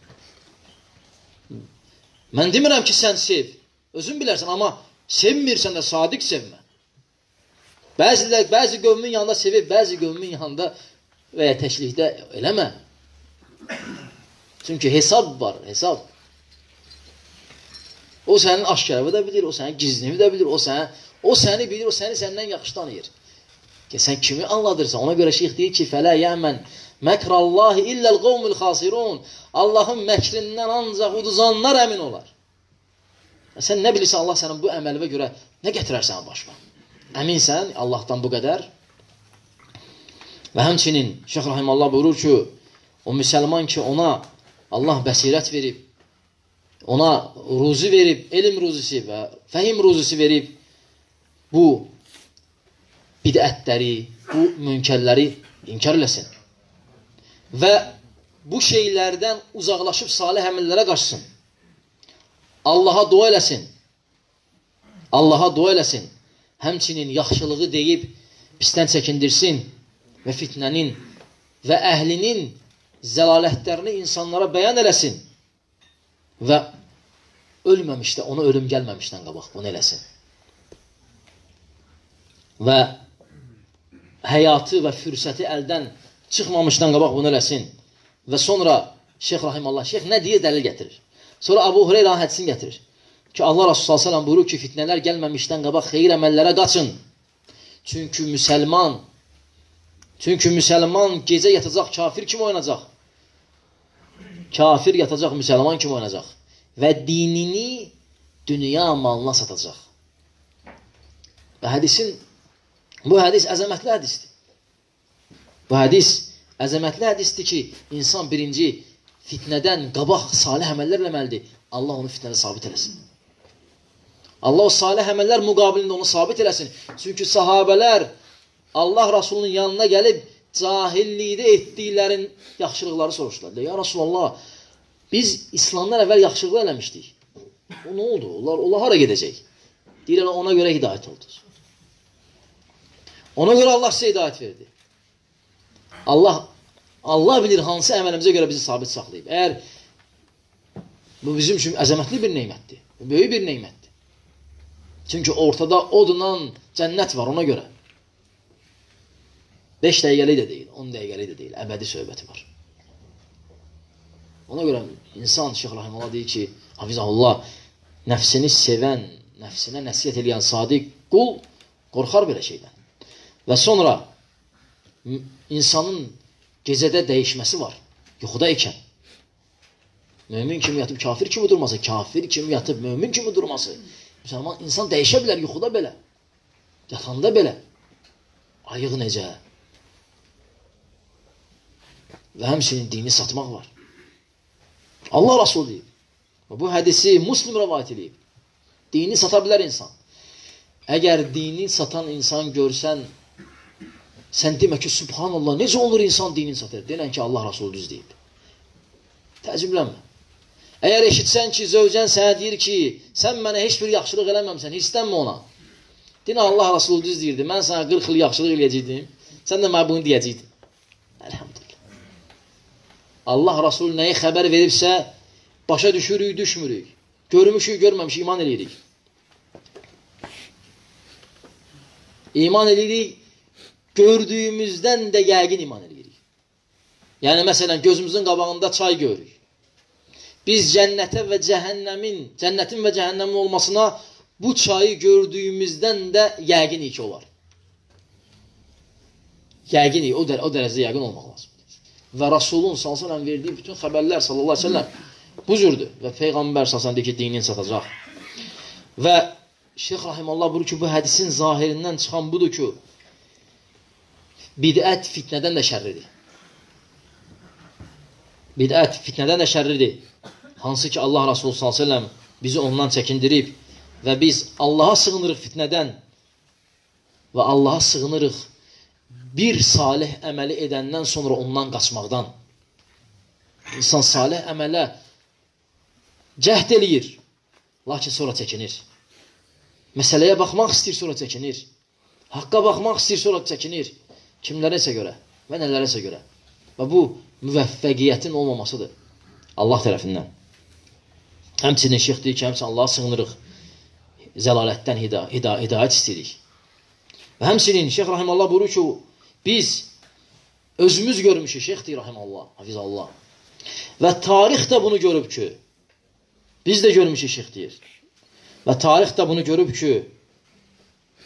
Mən demirəm ki, sən sev. Özün bilərsən, amma sevmirsən də sadiq sevmə. Bəzilər, bəzi qövmün yanında sevib, bəzi qövmün yanında və ya təklikdə eləmə. Çünki hesab var, hesab. O sənin aşkarını da bilir, o sənin gizlini də bilir, o, sənə, O səni bilir, o səni səndən yaxşı tanıyır. Ki, sən kimi anladırsan? Ona görə şeyx deyir ki, fələ yəmən məkrallahi illəl qovmul xasirun. Allahın məkrindən ancaq uduzanlar əmin olar. Sən nə bilirsən, Allah sənin bu əməlinə görə nə gətirər sənə başına? Əminsən Allahdan bu qədər? Və həmçinin Şeyx Rahimallah buyurur ki, o müsəlman ki, ona Allah bəsirət verib, ona ruzi verib, elm ruzisi və fəhim ruzisi verib, bu bidətləri, bu münkərləri inkar eləsin. Və bu şeylərdən uzaqlaşıb salih əməllərə qaçsın. Allaha dua eləsin. Allaha dua eləsin. Həmçinin yaxşılığı deyib pisdən çəkindirsin və fitnənin və əhlinin zəlalətlərini insanlara bəyan eləsin. Və ölməmişdə, ona ölüm gəlməmişdən qabaq bunu eləsin. Və həyatı və fürsəti əldən çıxmamışdan qabaq bunu eləsin. Və sonra Şeyx Rahimallah, Şeyx nə deyə dəlil gətirir? Sonra Əbu Hüreyrə hədisini gətirir. Ki Allah Rasulü sallallahu əleyhi və səlləm buyurur ki, fitnələr gəlməmişdən qabaq xeyir əməllərə qaçın. Çünki müsəlman çünki müsəlman gecə yatacaq, kafir kimi oynayacaq. Kafir yatacaq, müsəlman kimi oynayacaq. Və dinini dünya malına satacaq. Və hədisin bu hədis əzəmətli hədisdir. Bu hədis əzəmətli hədisdir ki, insan birinci fitnədən qabaq salih əməllər eləməlidir. Allah onu fitnədə sabit eləsin. Allah o salih əməllər müqabilində onu sabit eləsin. Çünki sahabələr Allah Rasulunun yanına gəlib cahillikdə etdiklərin yaxşılıqları soruşdular. Ya Rasulallah, biz İslamdan əvvəl yaxşılıqlar eləmişdik. O nə oldu? Onlar, onlar hara gedəcək? Deyirlər, ona görə hidayət oldu. Ona görə Allah sizə hidayət verdi. Allah Allah bilir hansı əməlimizə görə bizi sabit saxlayıb. Əgər bu bizim üçün əzəmətli bir neymətdir. Bu böyük bir neymətdir. Çünki ortada odla cənnət var ona görə. beş dəqiqəli də deyil, on dəqiqəli də deyil, əbədi söhbəti var. Ona görə insan Şeyx Rahimullah deyir ki, Hafizahullah, nəfsini sevən, nəfsinə nəsiyyət edən sadiq qul qorxar belə şeydən. Və sonra insanın gecədə dəyişməsi var, yuxuda ikən. Mömin kimi yatıb kafir kimi durması, kafir kimi yatıb mömin kimi durması. Müsəlman insan dəyişə bilər yuxuda belə, yatanda belə. Ayıq necə? Və həmçinin dini satmaq var. Allah Rasul deyib. Bu hədisi Müslim rəvayət edib. Dini sata bilər insan. Əgər dini satan insan görsən, sən demə ki, Subhanallah, necə olur insan dini satır? Denən ki, Allah Rasul düz deyib. Təəccüblənmə. Əgər eşitsən ki, zövcən sənə deyir ki, sən mənə heç bir yaxşılıq eləməmsən, hissənmə ona. Denə Allah Rasul düz deyirdi, mən sənə qırx il yaxşılıq eləyəcəkdim, sən də mənə bunu deyəcəkdin. Əlhamdülillah. Allah Rasul nəyi xəbər veribsə, başa düşürük, düşmürük. Görmüşük, görməmişik, iman edirik. İman edirik, gördüyümüzdən də yəqin iman edirik. Yəni, məsələn, gözümüzün qabağında çay görürük. Biz cənnətə və cəhənnəmin, cənnətin və cəhənnəmin olmasına bu çayı gördüyümüzdən də yəqinik ki, olar. Yəqinik, o, dər o dərəcədə yəqin olmaq lazım. Və Rasulun sallallahu əleyhi və səlləm verdiyi bütün xəbərlər sallallahu əleyhi və səlləm bu cürdür. Və Peyğəmbər sallallahu əleyhi və səlləm deyir ki, dinin satacaq. Və Şeyx Rahimallah buyurur ki, bu hədisin zahirindən çıxan budur ki, bidət fitnədən də şərridir. Bidət fitnədən də şərridir. Hansı ki, Allah Rasulü sallallahu əleyhi və səlləm bizi ondan çəkindirib və biz Allaha sığınırıq fitnədən və Allaha sığınırıq bir salih əməli edəndən sonra ondan qaçmaqdan. İnsan salih əmələ cəhd eləyir, lakin sonra çəkinir. Məsələyə baxmaq istəyir, sonra çəkinir. Haqqa baxmaq istəyir, sonra çəkinir. Kimlərəsə görə və nələrəsə görə. Və bu, müvəffəqiyyətin olmamasıdır Allah tərəfindən. Həmçinin şeyx deyir ki, həmçinin Allaha sığınırıq, zəlalətdən hida hida hidayət istəyirik. Və həmçinin Şeyx Rahimallah buyurur ki, biz özümüz görmüşük, Şeyx deyir Rahimallah, Hafizallah. Və tarix də bunu görüb ki, biz də görmüşük, Şeyx deyir. Və tarix də bunu görüb ki,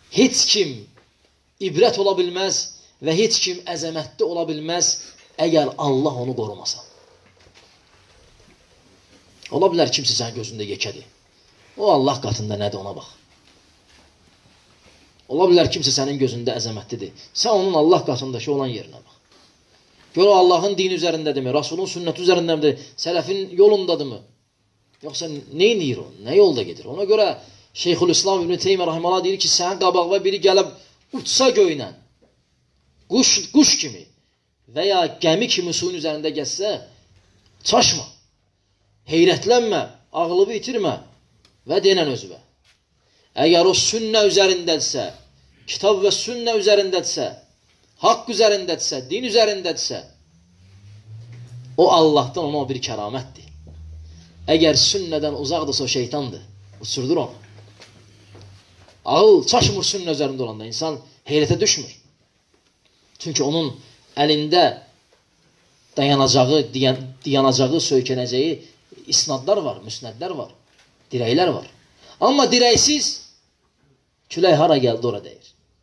heç kim ibrət ola bilməz və heç kim əzəmətli ola bilməz əgər Allah onu qorumasa. Ola bilər kimsə sənin gözündə yekədir. O Allah qatında nədir ona bax. Ola bilər kimsə sənin gözündə əzəmətlidir. Sən onun Allah qatındakı olan yerinə bax. Gör o Allahın dini üzərindədirmi? Rasulun sünnəti üzərindədirmi? Sələfin yolundadırmı? Yoxsa nə edir o? Nə yolda gedir? Ona görə Şeyxülislam İbn Teymiyyə rahimehullah deyir ki, sənin qabağına biri gəlib uçsa göynən, quş, quş kimi və ya gəmi kimi suyun üzərində gəzsə, çaşma, heyrətlənmə, ağlını itirmə və denən özüvə. Əgər o sünnə üzərindədirsə, kitab və sünnə üzərindədirsə, haqq üzərindədirsə, din üzərindədirsə, o Allahdan ona bir kəramətdir. Əgər sünnədən uzaqdırsa o şeytandır, uçurdur onu. Ağıl çaşmır sünnə üzərində olanda, insan heyrətə düşmür. Çünki onun əlində dayanacağı, dayanacağı, söykənəcəyi isnadlar var, müsnədlər var, dirəklər var. Amma dirəksiz külək hara gəldi, ora deyir.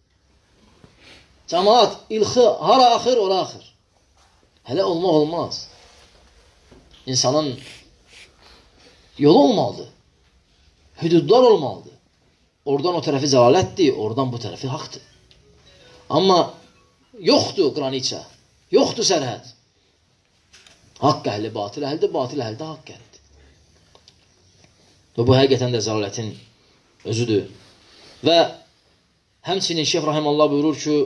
Cəmaat, ilxi hara axır, ora axır. Hələ olmaq olmaz. İnsanın yolu olmalıdır. Hüdudlar olmalıdır. Oradan o tərəfi zəlalətdir, oradan bu tərəfi haqdır. Amma yoxdur qraniça, yoxdur sərhəd. Haqq əhli, batil əhlidir, batil əhli də haqq əhlidir. Və bu həqiqətən də zəlalətin özüdür. Və həmçinin Şeyx Rahimallah buyurur ki,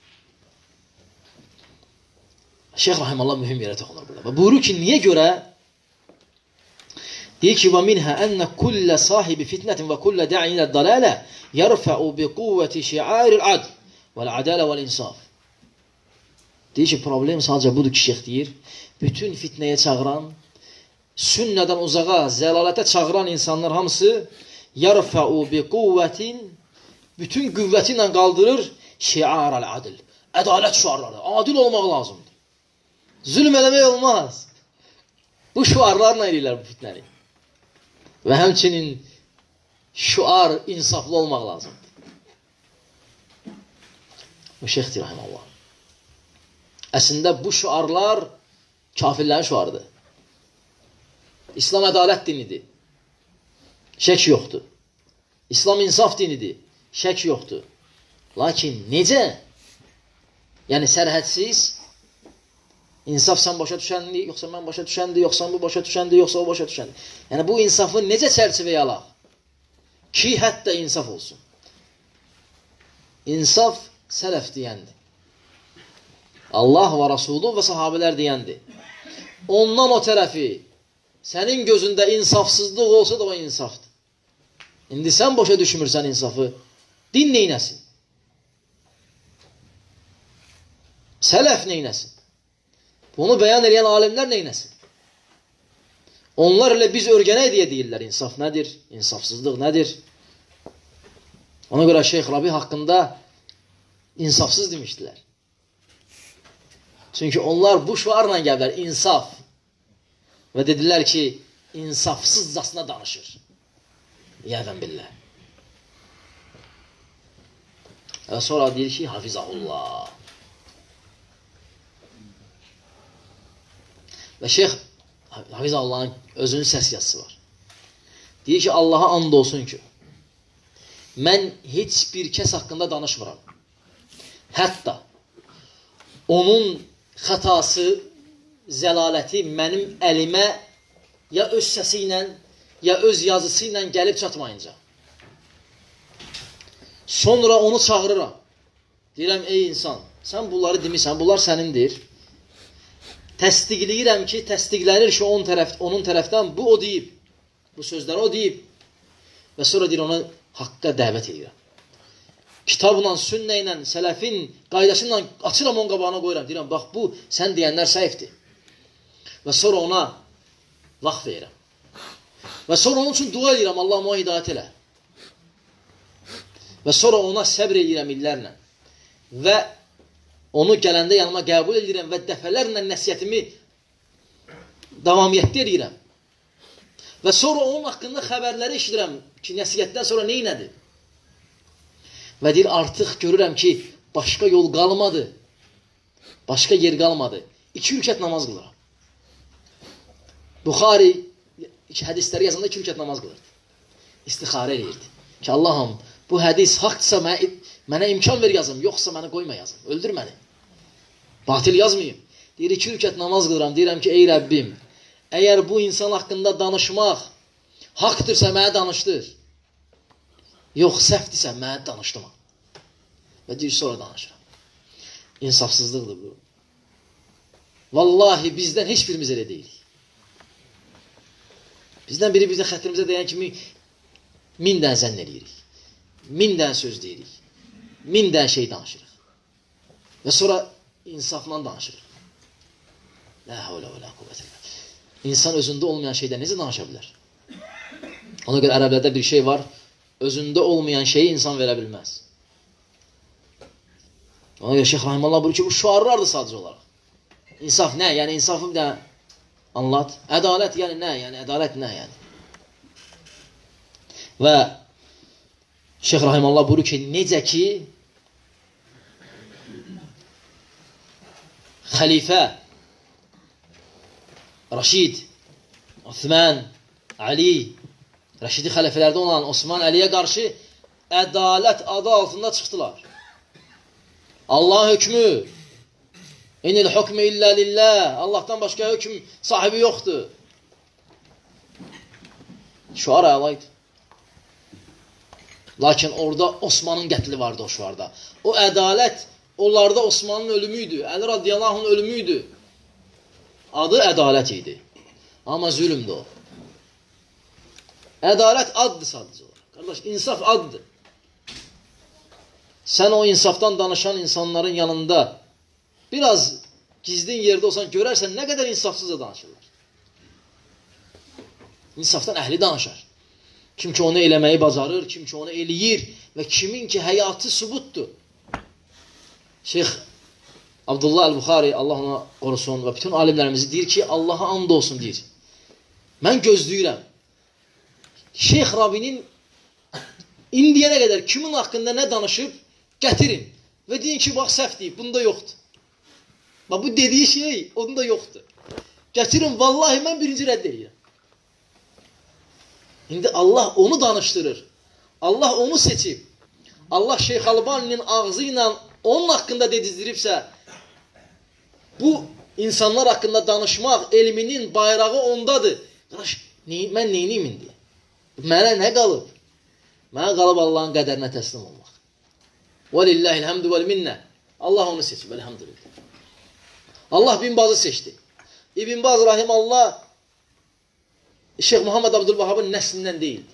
Şeyx Rahimallah mühüm yerə toxunur burada. Və buyurur ki, niyə görə? Deyir ki, وَمِنْهَا أَنَّ كُلَّ صَاحِبِ فِتْنَةٍ وَكُلَّ دَعٍ إِلَى الضَّلَالَةِ يَرْفَعُ بِقُوَّةِ شِعَارِ الْعَدْلِ وَالْعَدَالَةِ وَالْإِنْصَافِ. Deyir ki, problem sadəcə budur ki, şeyx deyir, bütün fitnəyə çağıran, sünnədən uzağa, zəlalətə çağıran insanlar hamısı يَرْفَعُ بِقُوَّةٍ bütün qüvvəti ilə qaldırır şiar el-adl. Ədalət şuarları. Adil olmaq lazımdır. Zülm eləmək olmaz. Bu şuarlarla eləyirlər bu fitnəni. Və həmçinin şuar insaflı olmaq lazımdır. Bu şeyxdir rahiməllah. Əslində bu şuarlar kafirlərin şuarıdır. İslam ədalət dinidir. Şək yoxdur. İslam insaf dinidir. Şək yoxdur. Lakin necə? Yəni sərhədsiz insaf sən başa düşəndir, yoxsa mən başa düşəndir, yoxsa bu başa düşəndir, yoxsa o başa düşəndir. Yəni bu insafı necə çərçivəyə alaq? Ki hətta insaf olsun. İnsaf sələf deyəndir. Allah və Rasulun və sahabələr deyəndir. Ondan o tərəfi sənin gözündə insafsızlıq olsa da o insafdır. İndi sən başa düşmürsən insafı, din neynəsin? Sələf neynəsin? Bunu bəyan edən alimlər neynəsin? Onlar ilə biz örgənək deyə deyirlər. İnsaf nədir? İnsafsızlıq nədir? Ona görə Şeyx Rabi haqqında insafsız demişdilər. Çünki onlar bu şuarla gəlirlər, insaf. Və dedilər ki, insafsızcasına danışır. Yəvən billah. Və sonra deyir ki, hafizahullah. Və Şeyx Hafizahullahın özünün səs yazısı var. Deyir ki, Allaha and olsun ki, mən heç bir kəs haqqında danışmıram. Hətta onun xətası, zəlaləti mənim əlimə ya öz səsi ilə, ya öz yazısı ilə gəlib çatmayınca. Sonra onu çağırıram. Deyirəm, ey insan, sən bunları demirsən, bunlar sənindir. Təsdiqləyirəm ki, təsdiqlənir ki, onun, tərəf, onun tərəfdən bu o deyib. Bu sözləri o deyib. Və sonra deyir, onu haqqa dəvət edirəm. Kitabla, sünnə ilə, sələfin qaydası ilə açıram onun qabağına qoyuram. Deyirəm, bax bu, sən deyənlər səhifdir. Və sonra ona vaxt verirəm. Və sonra onun üçün dua edirəm, Allah ona hidayət elə. Və sonra ona səbr edirəm illərlə. Və onu gələndə yanıma qəbul edirəm və dəfələrlə nəsiyyətimi davamiyyətli edirəm. Və sonra onun haqqında xəbərləri işidirəm ki, nəsiyyətdən sonra neynədir? Və deyir, artıq görürəm ki, başqa yol qalmadı. Başqa yer qalmadı. İki rükət namaz qılıram. Buxari hədisləri yazanda iki rükət namaz qılırdı. İstixarə edirdi. Ki, Allahım, bu hədis haqdırsa mənə, mənə imkan ver yazım, yoxsa məni qoyma yazım. Öldür məni. Batil yazmayayım. Deyir, iki rükət namaz qılıram. Deyirəm ki, ey Rəbbim, əgər bu insan haqqında danışmaq haqdırsa mənə danışdır. Yox, səhvdirsə mənə danışdırma. Və deyir, sonra danışıram. İnsafsızlıqdır bu. Vallahi bizdən heç birimiz elə deyilik. Bizdən biri bizə xətrimizə deyən kimi min dən zənn edirik. Min dən söz deyirik. Min dən şey danışırıq. Və sonra insafla danışırıq. La havlə və la quvvətə illə billah. İnsan özündə olmayan şeydən necə danışa bilər? Ona görə ərəblərdə bir şey var. Özündə olmayan şeyi insan verə bilməz. Ona görə Şeyx Rahiməllah buyurur ki, bu şuarlardır sadəcə olaraq. İnsaf nə? Yəni insafı bir də anlat. Ədalət yəni nə? Yəni ədalət nə yəni? Və Şeyx Rahiməllah buyurur ki, necə ki xəlifə Raşid, Osman, Ali, Rəşidi xəlifələrdə olan Osman, Əliyə qarşı ədalət adı altında çıxdılar. Allah hökmü, inil hukmu illə lillah, Allahdan başqa hökm sahibi yoxdur. Şuar əlaydı. Lakin orada Osmanın qətli vardı o şuarda. O ədalət, onlarda Osmanın ölümüydü, Əli radiyallahu anh ölümüydü. Adı ədalət idi. Amma zülümdür o. Ədalət addır sadəcə olaraq. Qardaş, insaf addır. Sən o insafdan danışan insanların yanında biraz gizlin yerdə olsan görərsən nə qədər insafsızca danışırlar. İnsafdan əhli danışar. Kim ki onu eləməyi bacarır, kim ki onu eləyir və kimin ki həyatı sübutdur. Şeyx Abdullah Əl-Buxari, Allah ona qorusun və bütün alimlərimizi deyir ki, Allaha and olsun deyir. Mən gözləyirəm. Şeyx Rabinin indiyənə qədər kimin haqqında nə danışıb, gətirin. Və deyin ki, bax, səhv deyib, bunda yoxdur. Bax, bu dediyi şey, onda yoxdur. Gətirin, vallahi mən birinci rədd edirəm. İndi Allah onu danışdırır. Allah onu seçib. Allah Şeyx Albani'nin ağzı ilə onun haqqında dedizdiribsə, bu insanlar haqqında danışmaq elminin bayrağı ondadır. Qardaş, mən neyniyim indi? Mənə nə qalıb? Mənə qalıb Allahın qədərinə təslim olmaq. وَلِلَّهِ الْحَمْدُ وَالْمِنَّةِ Allah onu seçib, elhamdülillah. Allah Bin Bazı seçdi. İbn Baz Rahimallah Şeyx Muhammed Abdülvahab'ın nəslindən deyildi.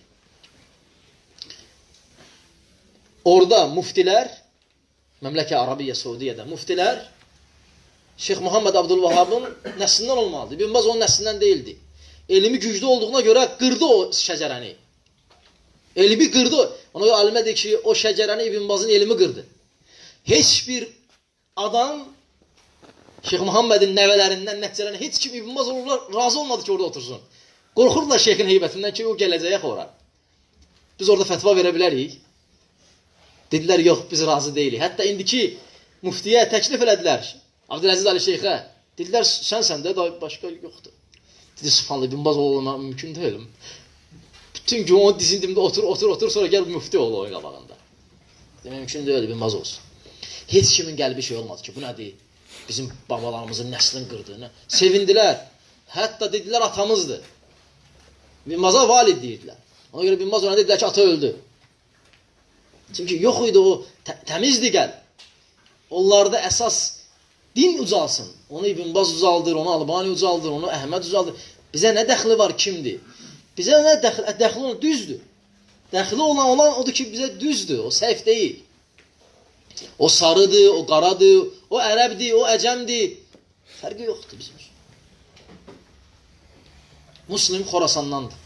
Orada muftilər, Məmləkə Arabiyyə Suudiyyədə muftilər Şeyx Muhammed Abdülvahab'ın nəslindən olmalıdır. İbn Baz onun nəslindən deyildi. Elmi güclü olduğuna görə qırdı o şəcərəni. Elmi qırdı. Ona görə alimə deyir ki, o şəcərəni İbn Bazın elmi qırdı. Heç bir adam Şeyx Muhammedin nəvələrindən, nəticələrindən heç kim İbn Baz olurlar, razı olmadı ki, orada otursun. Qorxurdular şeyxin heybətindən ki, o gələcək ora. Biz orada fətva verə bilərik. Dedilər, yox, biz razı deyilik. Hətta indiki muftiyə təklif elədilər. Abdüləziz Ali Şeyxə. Dedilər, sənsən də, başqa yoxdur. Dedi, subhanallah, İbn Baz olmaq mümkün deyil. Bütün gün onun dizindimdə otur, otur, otur, sonra gəl müfti ol oyun qabağında. Demək, mümkün deyil, İbn Baz olsun. Heç kimin qəlbi şey olmadı ki, bu nədir? Bizim babalarımızın nəslin qırdığını. Sevindilər. Hətta dedilər, atamızdır. İbn Baz'a valid deyirdilər. Ona görə İbn Baz ona dedilər ki, ata öldü. Çünki yox idi o, təmizdir gəl. Onlarda əsas din ucalsın. Onu İbn Baz ucaldır, onu Albani ucaldır, onu Əhməd ucaldır. Bizə nə dəxli var, kimdir? Bizə nə dəxli, dəxli olan düzdür. Dəxli olan olan odur ki, bizə düzdür, o səhv deyil. O sarıdır, o qaradır, o ərəbdir, o əcəmdir. Fərqi yoxdur bizim üçün. Muslim Xorasandandır.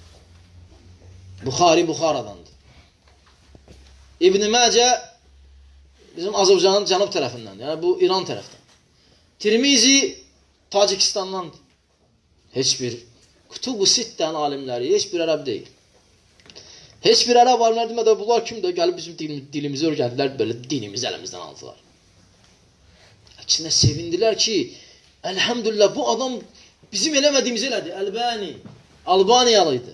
Buxari Buxaradandır. İbn-i Məcə bizim Azərbaycanın cənub tərəfindəndir. Yəni bu İran tərəfdən. Tirmizi Tacikistandandır. Heç bir Kutubu Sittənin alimləri, heç bir ərəb deyil. Heç bir ərəb alimlər demədə, bunlar kimdir? Gəlib bizim dilimizi öyrəndilər, belə dinimizi əlimizdən aldılar. İçində sevindilər ki, əlhəmdülillah, bu adam bizim eləmədiyimizi elədi. Əlbani, Albaniyalıydı.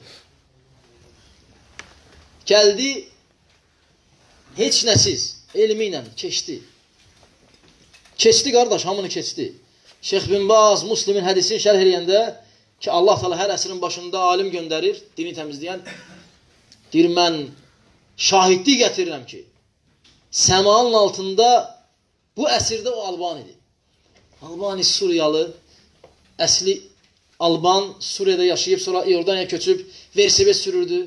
Gəldi, heç nəsiz, elmi ilə keçdi. Keçdi qardaş, hamını keçdi. Şeyx bin Baz, Müslimin hədisini şərh eləyəndə ki, Allah Teala hər əsrin başında alim göndərir, dini təmizləyən, deyir, mən şahidlik gətirirəm ki, səmanın altında bu əsrdə o Albanidir. Albani Suriyalı, əsli Alban, Suriyada yaşayıb, sonra İordaniyaya köçüb, Versibet sürürdü.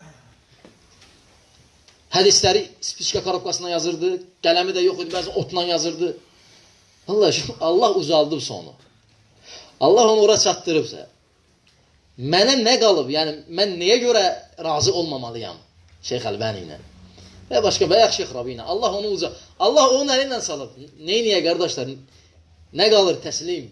Hədisləri spiçka korobkasına yazırdı, qələmi də yox idi, bəzən otla yazırdı. Allah, Allah uzaldıb sonu. Allah onu ora çatdırıbsa, mənə nə qalıb, yəni mən nəyə görə razı olmamalıyam Şeyx Əlbani ilə və başqa bəyək Şeyx Rabi ilə. Allah onu uca, Allah onun əli ilə salıb. Neyniyə qardaşlar? Nə qalır? Təslim.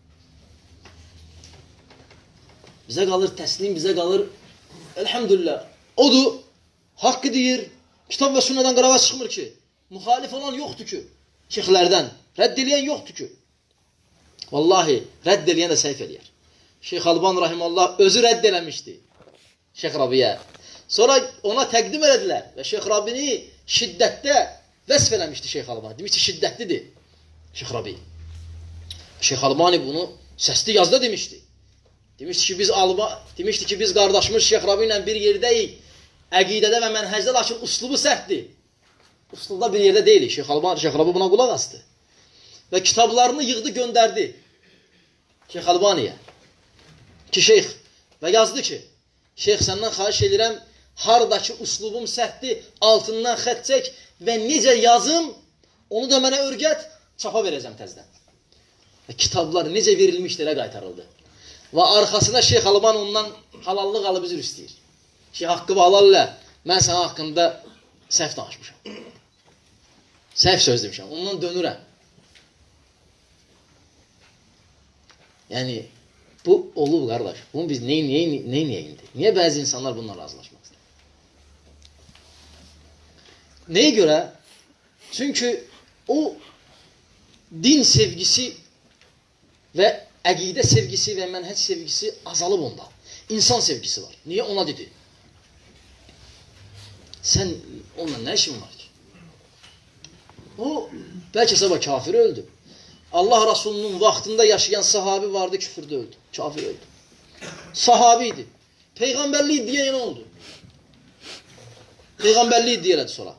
Bizə qalır təslim, bizə qalır elhamdülillah. Odur, haqqı deyir, kitab və sünnədən qırava çıxmır ki, müxalif olan yoxdur ki, şeyxlərdən, rədd eləyən yoxdur ki. Vallahi, rədd eləyən də səhv eləyər. Şeyx Alban Rahimallah özü rədd eləmişdi Şeyx Rabiyə. Sonra ona təqdim elədilər və Şeyx Rabini şiddətdə vəsf eləmişdi Şeyx Alban. Demişdi, şiddətlidir Şeyx Rabi. Şeyx Albani bunu səsli yazda demişdi. Demişdi ki, biz Alba, demişdi ki, biz qardaşımız Şeyx Rabi ilə bir yerdəyik. Əqidədə və mənhəcdə, lakin uslubu səhvdir. Uslubda bir yerdə deyilik. Şeyx Albani, Şeyx Rabi buna qulaq astı. Və kitablarını yığdı, göndərdi Şeyx Albaniyə. Ki, şeyx, və yazdı ki, şeyx, səndən xahiş edirəm, haradakı uslubum səhvdir, altından xət çək və necə yazım, onu da mənə örgət, çapa verəcəm təzdən. Və kitablar necə verilmişdir, elə qaytarıldı. Və arxasına Şeyx Alban ondan halallıq alıb üzr istəyir. Ki, haqqı halallə, mən sənə haqqında səhv danışmışam. Səhv söz demişəm, ondan dönürəm. Yəni, bu olub, qardaş. Bunu biz neynəyə indi? Niyə bəzi insanlar bununla razılaşmaq istəyir? Nəyə görə? Çünki o din sevgisi və əqidə sevgisi və mənhəc sevgisi azalıb onda. İnsan sevgisi var. Niyə ona dedi? Sən onunla nə işin var ki? O, bəlkə sabah kafir öldü. Allah Rasulunun vaxtında yaşayan sahabi vardı, küfürdə öldü. Kafir öldü. Sahabi idi. Peyğəmbərlik iddia nə oldu? Peyğəmbərlik iddia elədi sonra.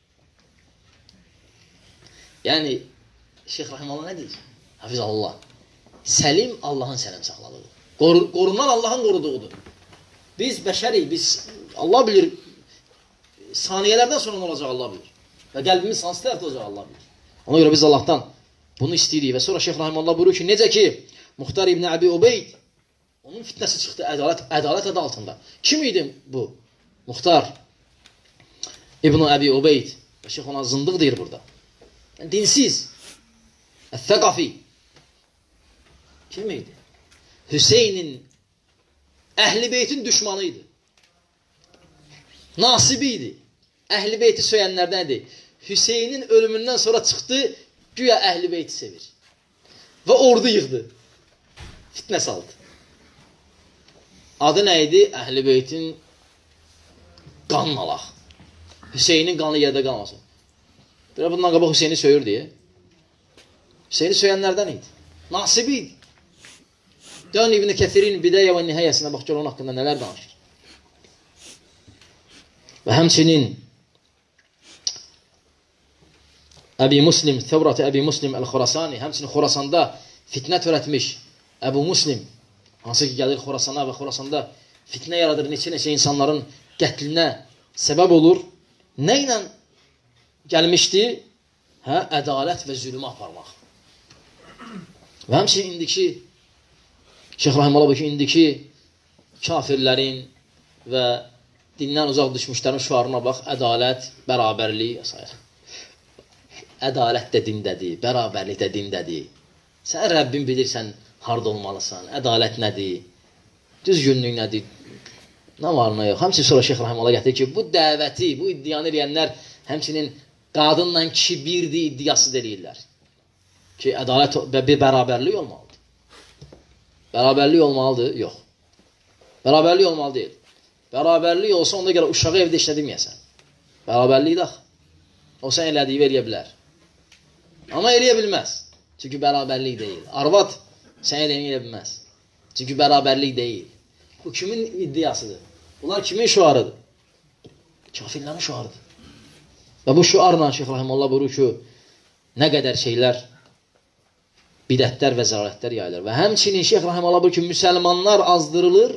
Yəni, Şeyx Rahiməllah nə deyir? Hafizallah. Səlim Allahın sələm saxladığıdır. Qor qorunan Allahın qoruduğudur. Biz bəşərik, biz Allah bilir, saniyələrdən sonra nə olacaq Allah bilir. Və qəlbimiz hansı tərəfdə olacaq Allah bilir. Ona görə biz Allahdan bunu istəyirik. Və sonra Şeyx Rahiməllah buyurur ki, necə ki, Muxtar İbn Əbi Ubeyd, onun fitnəsi çıxdı ədalət, ədalət adı altında. Kim idi bu? Muxtar İbn Əbi Ubeyd. Və Şeyx ona zındıq deyir burada. Yəni, dinsiz. Əth-Thəqafi. Kim idi? Hüseynin, Əhl-i Beytin düşmanı idi. Nasibi idi. Əhl-i Beyti söyənlərdən idi. Hüseynin ölümündən sonra çıxdı, güya Əhl-i Beyti sevir. Və ordu yığdı. Fitnə saldı. Adı nə idi? Əhl-i Beytin qanın alaq. Hüseynin qanı yerdə qalmasın. Bir bundan qabaq Hüseyni söyür deyə. Hüseyni söyənlərdən idi. Nasibi idi. Dön İbn-i Kəsirin Bidayə və Nihayəsinə bax, gör onun haqqında nələr danışır. Və həmçinin Əbi Muslim, Təvrat-ı Əbi Muslim Əl-Xorasani, həmçinin Xorasanda fitnə törətmiş Əbu Muslim, hansı ki gəlir Xorasana və Xorasanda fitnə yaradır, neçə-neçə insanların qətlinə səbəb olur. Nə ilə gəlmişdi? Hə, ədalət və zülmə aparmaq. Və həmçinin indiki Şeyx Rahiməllah ki, indiki kafirlərin və dindən uzaq düşmüşlərin şüarına bax, ədalət, bərabərlik, əsayır. Ədalət də dindədir, bərabərlik də dindədir. Sən Rəbbin bilirsən, harada olmalısan, ədalət nədir, düzgünlük nədir, Nə var, nə yox. Həmçinin sonra Şeyx Rahimullah gətirir ki, bu dəvəti, bu iddianı eləyənlər həmçinin qadınla kişi birdir iddiası deyirlər. Ki, ədalət və bir bərabərlik olmalıdır. Bərabərlik olmalıdır? Yox. Bərabərlik olmalı deyil. Bərabərlik olsa, onda görə uşağı evdə işlədilməyəsən. Bərabərlik də o sən elədiyi eləyə bilər. Amma eləyə bilməz. Çünki bərabərlik deyil. Arvad sən eləyəni elə bilməz. Çünki bərabərlik deyil. Bu kimin iddiasıdır? Bunlar kimin şuarıdır? Kafirlərin şuarıdır. Və bu şuarla Şeyx Rahimullah buyurur ki, nə qədər şeylər, bidətlər və zərarətlər yayılır. Və həmçinin Şeyx Rahimullah buyurur ki, müsəlmanlar azdırılır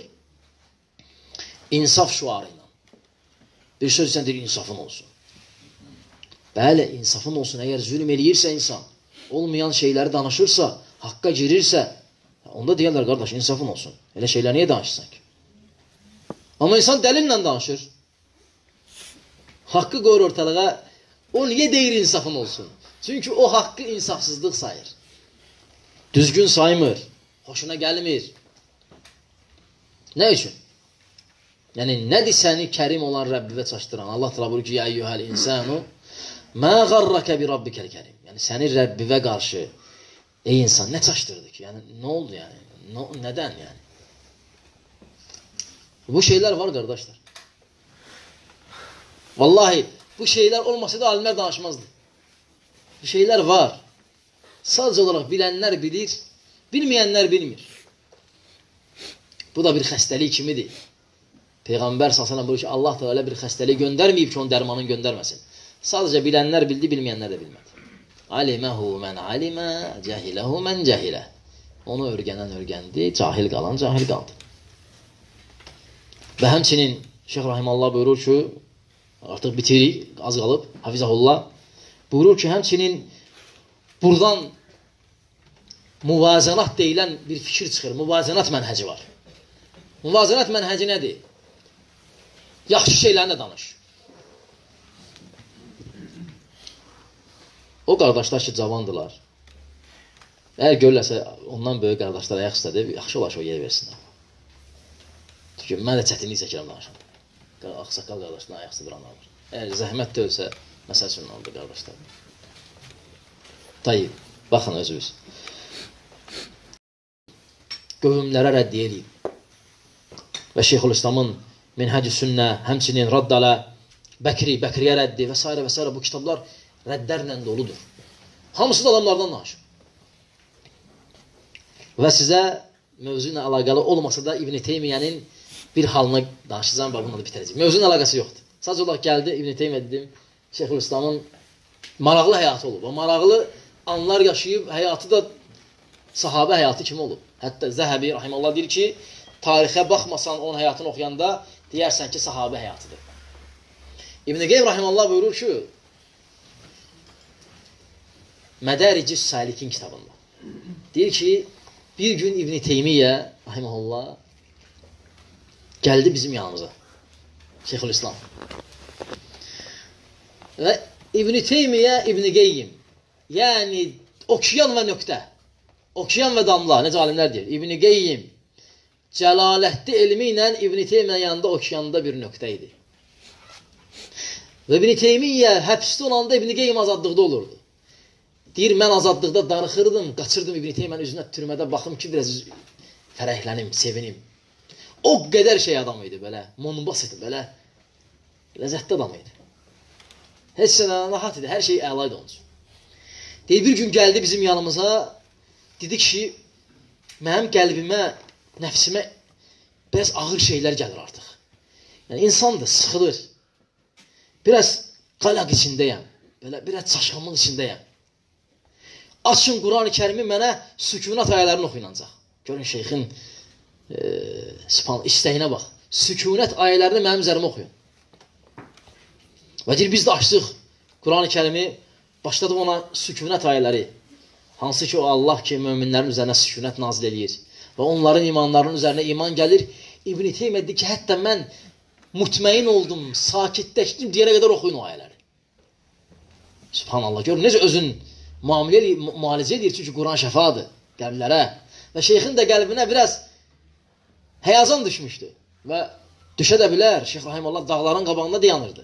insaf şuarı ilə. Bir söz sən deyir, insafın olsun. Bəli, insafın olsun. Əgər zülm eləyirsə insan, olmayan şeyləri danışırsa, haqqa girirsə, onda deyərlər, qardaş, insafın olsun. Elə şeylər niyə danışırsan ki? Amma insan dəlillə danışır. Haqqı qoyur ortalığa, o niyə deyir insafın olsun? Çünki o haqqı insafsızlıq sayır. Düzgün saymır, xoşuna gəlmir. Nə üçün? Yəni, nədir səni kərim olan Rəbbivə çaşdıran? Allah təala buyurur ki, ya eyyuhəl insanu mə qarrakə bi rabbikəl kərim. Yəni, səni Rəbbivə qarşı, ey insan, nə çaşdırdı ki? Yəni, nə oldu yəni? Nə, nədən yəni? Bu şeylər var, qardaşlar. Vallahi, bu şeylər olmasaydı, alimlər danışmazdı. Bu şeylər var. Sadəcə olaraq bilənlər bilir, bilməyənlər bilmir. Bu da bir xəstəlik kimidir. Peyğəmbər sallallahu buyurur ki, Allah da öyle bir xəstəlik göndərməyib ki, onun dərmanını göndərməsin. Sadəcə bilənlər bildi, bilməyənlər də bilmədi. Aliməhu mən alimə, cəhiləhu mən cəhilə. Onu örgənən örgəndi, cahil qalan cahil qaldı. Və həmçinin Şeyx Rahimullah buyurur ki, artıq bitirik, az qalıb, hafizahullah, buyurur ki, həmçinin buradan muvazanat deyilən bir fikir çıxır, muvazanat mənhəci var. Muvazanat mənhəci nədir? Yaxşı şeylərini danış. O qardaşlar ki, cavandılar. Əgər görürlərsə, ondan böyük qardaşlar ayaq üstədir, yaxşı olar ki, o yer versinlər. Çünki mən də çətinlik çəkirəm danışım. Ağsaqqal qardaşlar ayaq üstə duranlar var. Əgər zəhmət deyilsə, məsəl üçün oldu qardaşlar. Tayyib, baxın özünüz. Qövmlərə rəddiyə edeyim. Və Şeyxülislamın Minhəc-i Sünnə, həmçinin Raddələ, Bəkri, Bəkriyə rəddi və s. və s. bu kitablar rəddlərlə doludur. Hamısı da adamlardan danışır. Və sizə mövzu ilə əlaqəli olmasa da İbn Teymiyənin bir halını danışacağım və bunu da bitirəcəm. Mövzu ilə əlaqəsi yoxdur. Sadəcə olaraq gəldi İbn Teymiyyə dedim, Şeyxülislamın maraqlı həyatı olub. O maraqlı anlar yaşayıb, həyatı da sahabə həyatı kimi olub. Hətta Zəhəbi Rahimullah deyir ki, tarixə baxmasan onun həyatını oxuyanda deyərsən ki, sahabə həyatıdır. İbn Qeym Rahimullah buyurur ki, Mədəric-i Salikin kitabında deyir ki, bir gün İbn Teymiyyə Rahimullah gəldi bizim yanımıza. Şeyxülislam. Və İbn Teymiyyə, İbn Qeym, yəni oksiyan və nöqtə, oksiyan və damla, necə alimlər deyir, İbn Qeym cəlalətli elmi ilə İbn Teymiyyə yanında okeanda bir nöqtə idi. Və İbn Teymiyyə həbsdə olanda İbn Qeym azadlıqda olurdu. Deyir, mən azadlıqda darıxırdım, qaçırdım İbn Teymiyyanın üzünə türmədə baxım ki, biraz fərəhlənim, sevinim. O qədər şey adam idi, belə, monbas idi, belə, ləzzətli adam idi. Heç sənə rahat idi, hər şey əla idi onun üçün. Deyir, bir gün gəldi bizim yanımıza, dedi ki, mənim qəlbimə, nəfsimə biraz ağır şeylər gəlir artıq. Yəni, insandır, sıxılır. Biraz qalaq içindəyəm, belə, biraz çaşqınlıq içindəyəm. Açın Quran-ı Kərimi mənə sükunət ayələrini oxuyunacaq. Görün, şeyxin e, istəyinə bax. Sükunət ayələrini mənim üzərimə oxuyun. Və deyir, biz də açdıq Quran-ı Kərimi, başladıq ona sükunət ayələri. Hansı ki, o Allah ki, möminlərin üzərinə sükunət nazil edir. Və onların imanlarının üzərinə iman gəlir. İbn Teymiyyə deyir ki, hətta mən mutməyin oldum, sakitləşdim, deyənə qədər oxuyun o ayələri. Subhanallah, görün, necə özün müalicə edir, çünki Quran şəfadır qəlblərə. Və şeyxin də qəlbinə biraz həyazan düşmüşdü. Və Düşə də bilər. Şeyx Rahimullah dağların qabağında dayanırdı.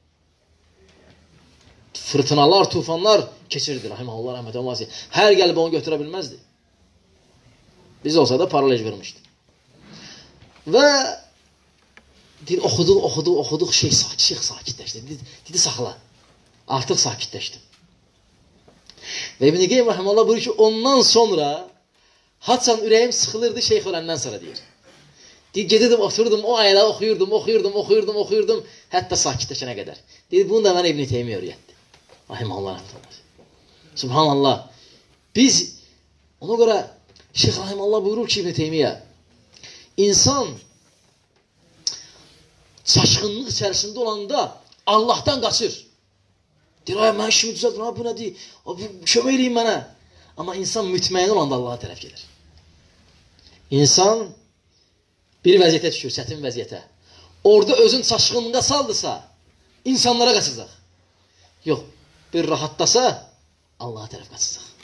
Fırtınalar, tufanlar keçirdi Rahimullah rəhmət olmasın. Hər gəlib onu götürə bilməzdi. Biz olsa da paralej vermişdi. Və deyir, oxuduq, oxuduq, oxuduq, şeyh, şeyh sakitləşdi. Dedi, dedi, saxla. Artıq sakitləşdim. Və İbn-i Qeym Rahimullah buyurur ki, ondan sonra haçan ürəyim sıxılırdı şeyh öləndən sonra deyir. Deyir, gedirdim, oturdum, o ayələri oxuyurdum, oxuyurdum, oxuyurdum, oxuyurdum, hətta sakitləşənə qədər. Deyir, bunu da mənə İbn-i Teymiyyə öyrətdi. Rahimullah rəhmətullah. Subhanallah. Biz, ona görə Şeyx Rahimullah buyurur ki, İbn-i Teymiyyə, insan çaşqınlıq içərisində olanda Allahdan qaçır. Deyir, ay, mən işimi düzəldir, bu nədir? Kömək eləyin mənə. Amma insan mütməyin olanda Allaha tərəf gedir. İnsan bir vəziyyətə düşür, çətin vəziyyətə. Orada özün çaşqınlığa saldısa, insanlara qaçacaq. Yox, bir rahatdasa, Allaha tərəf qaçacaq.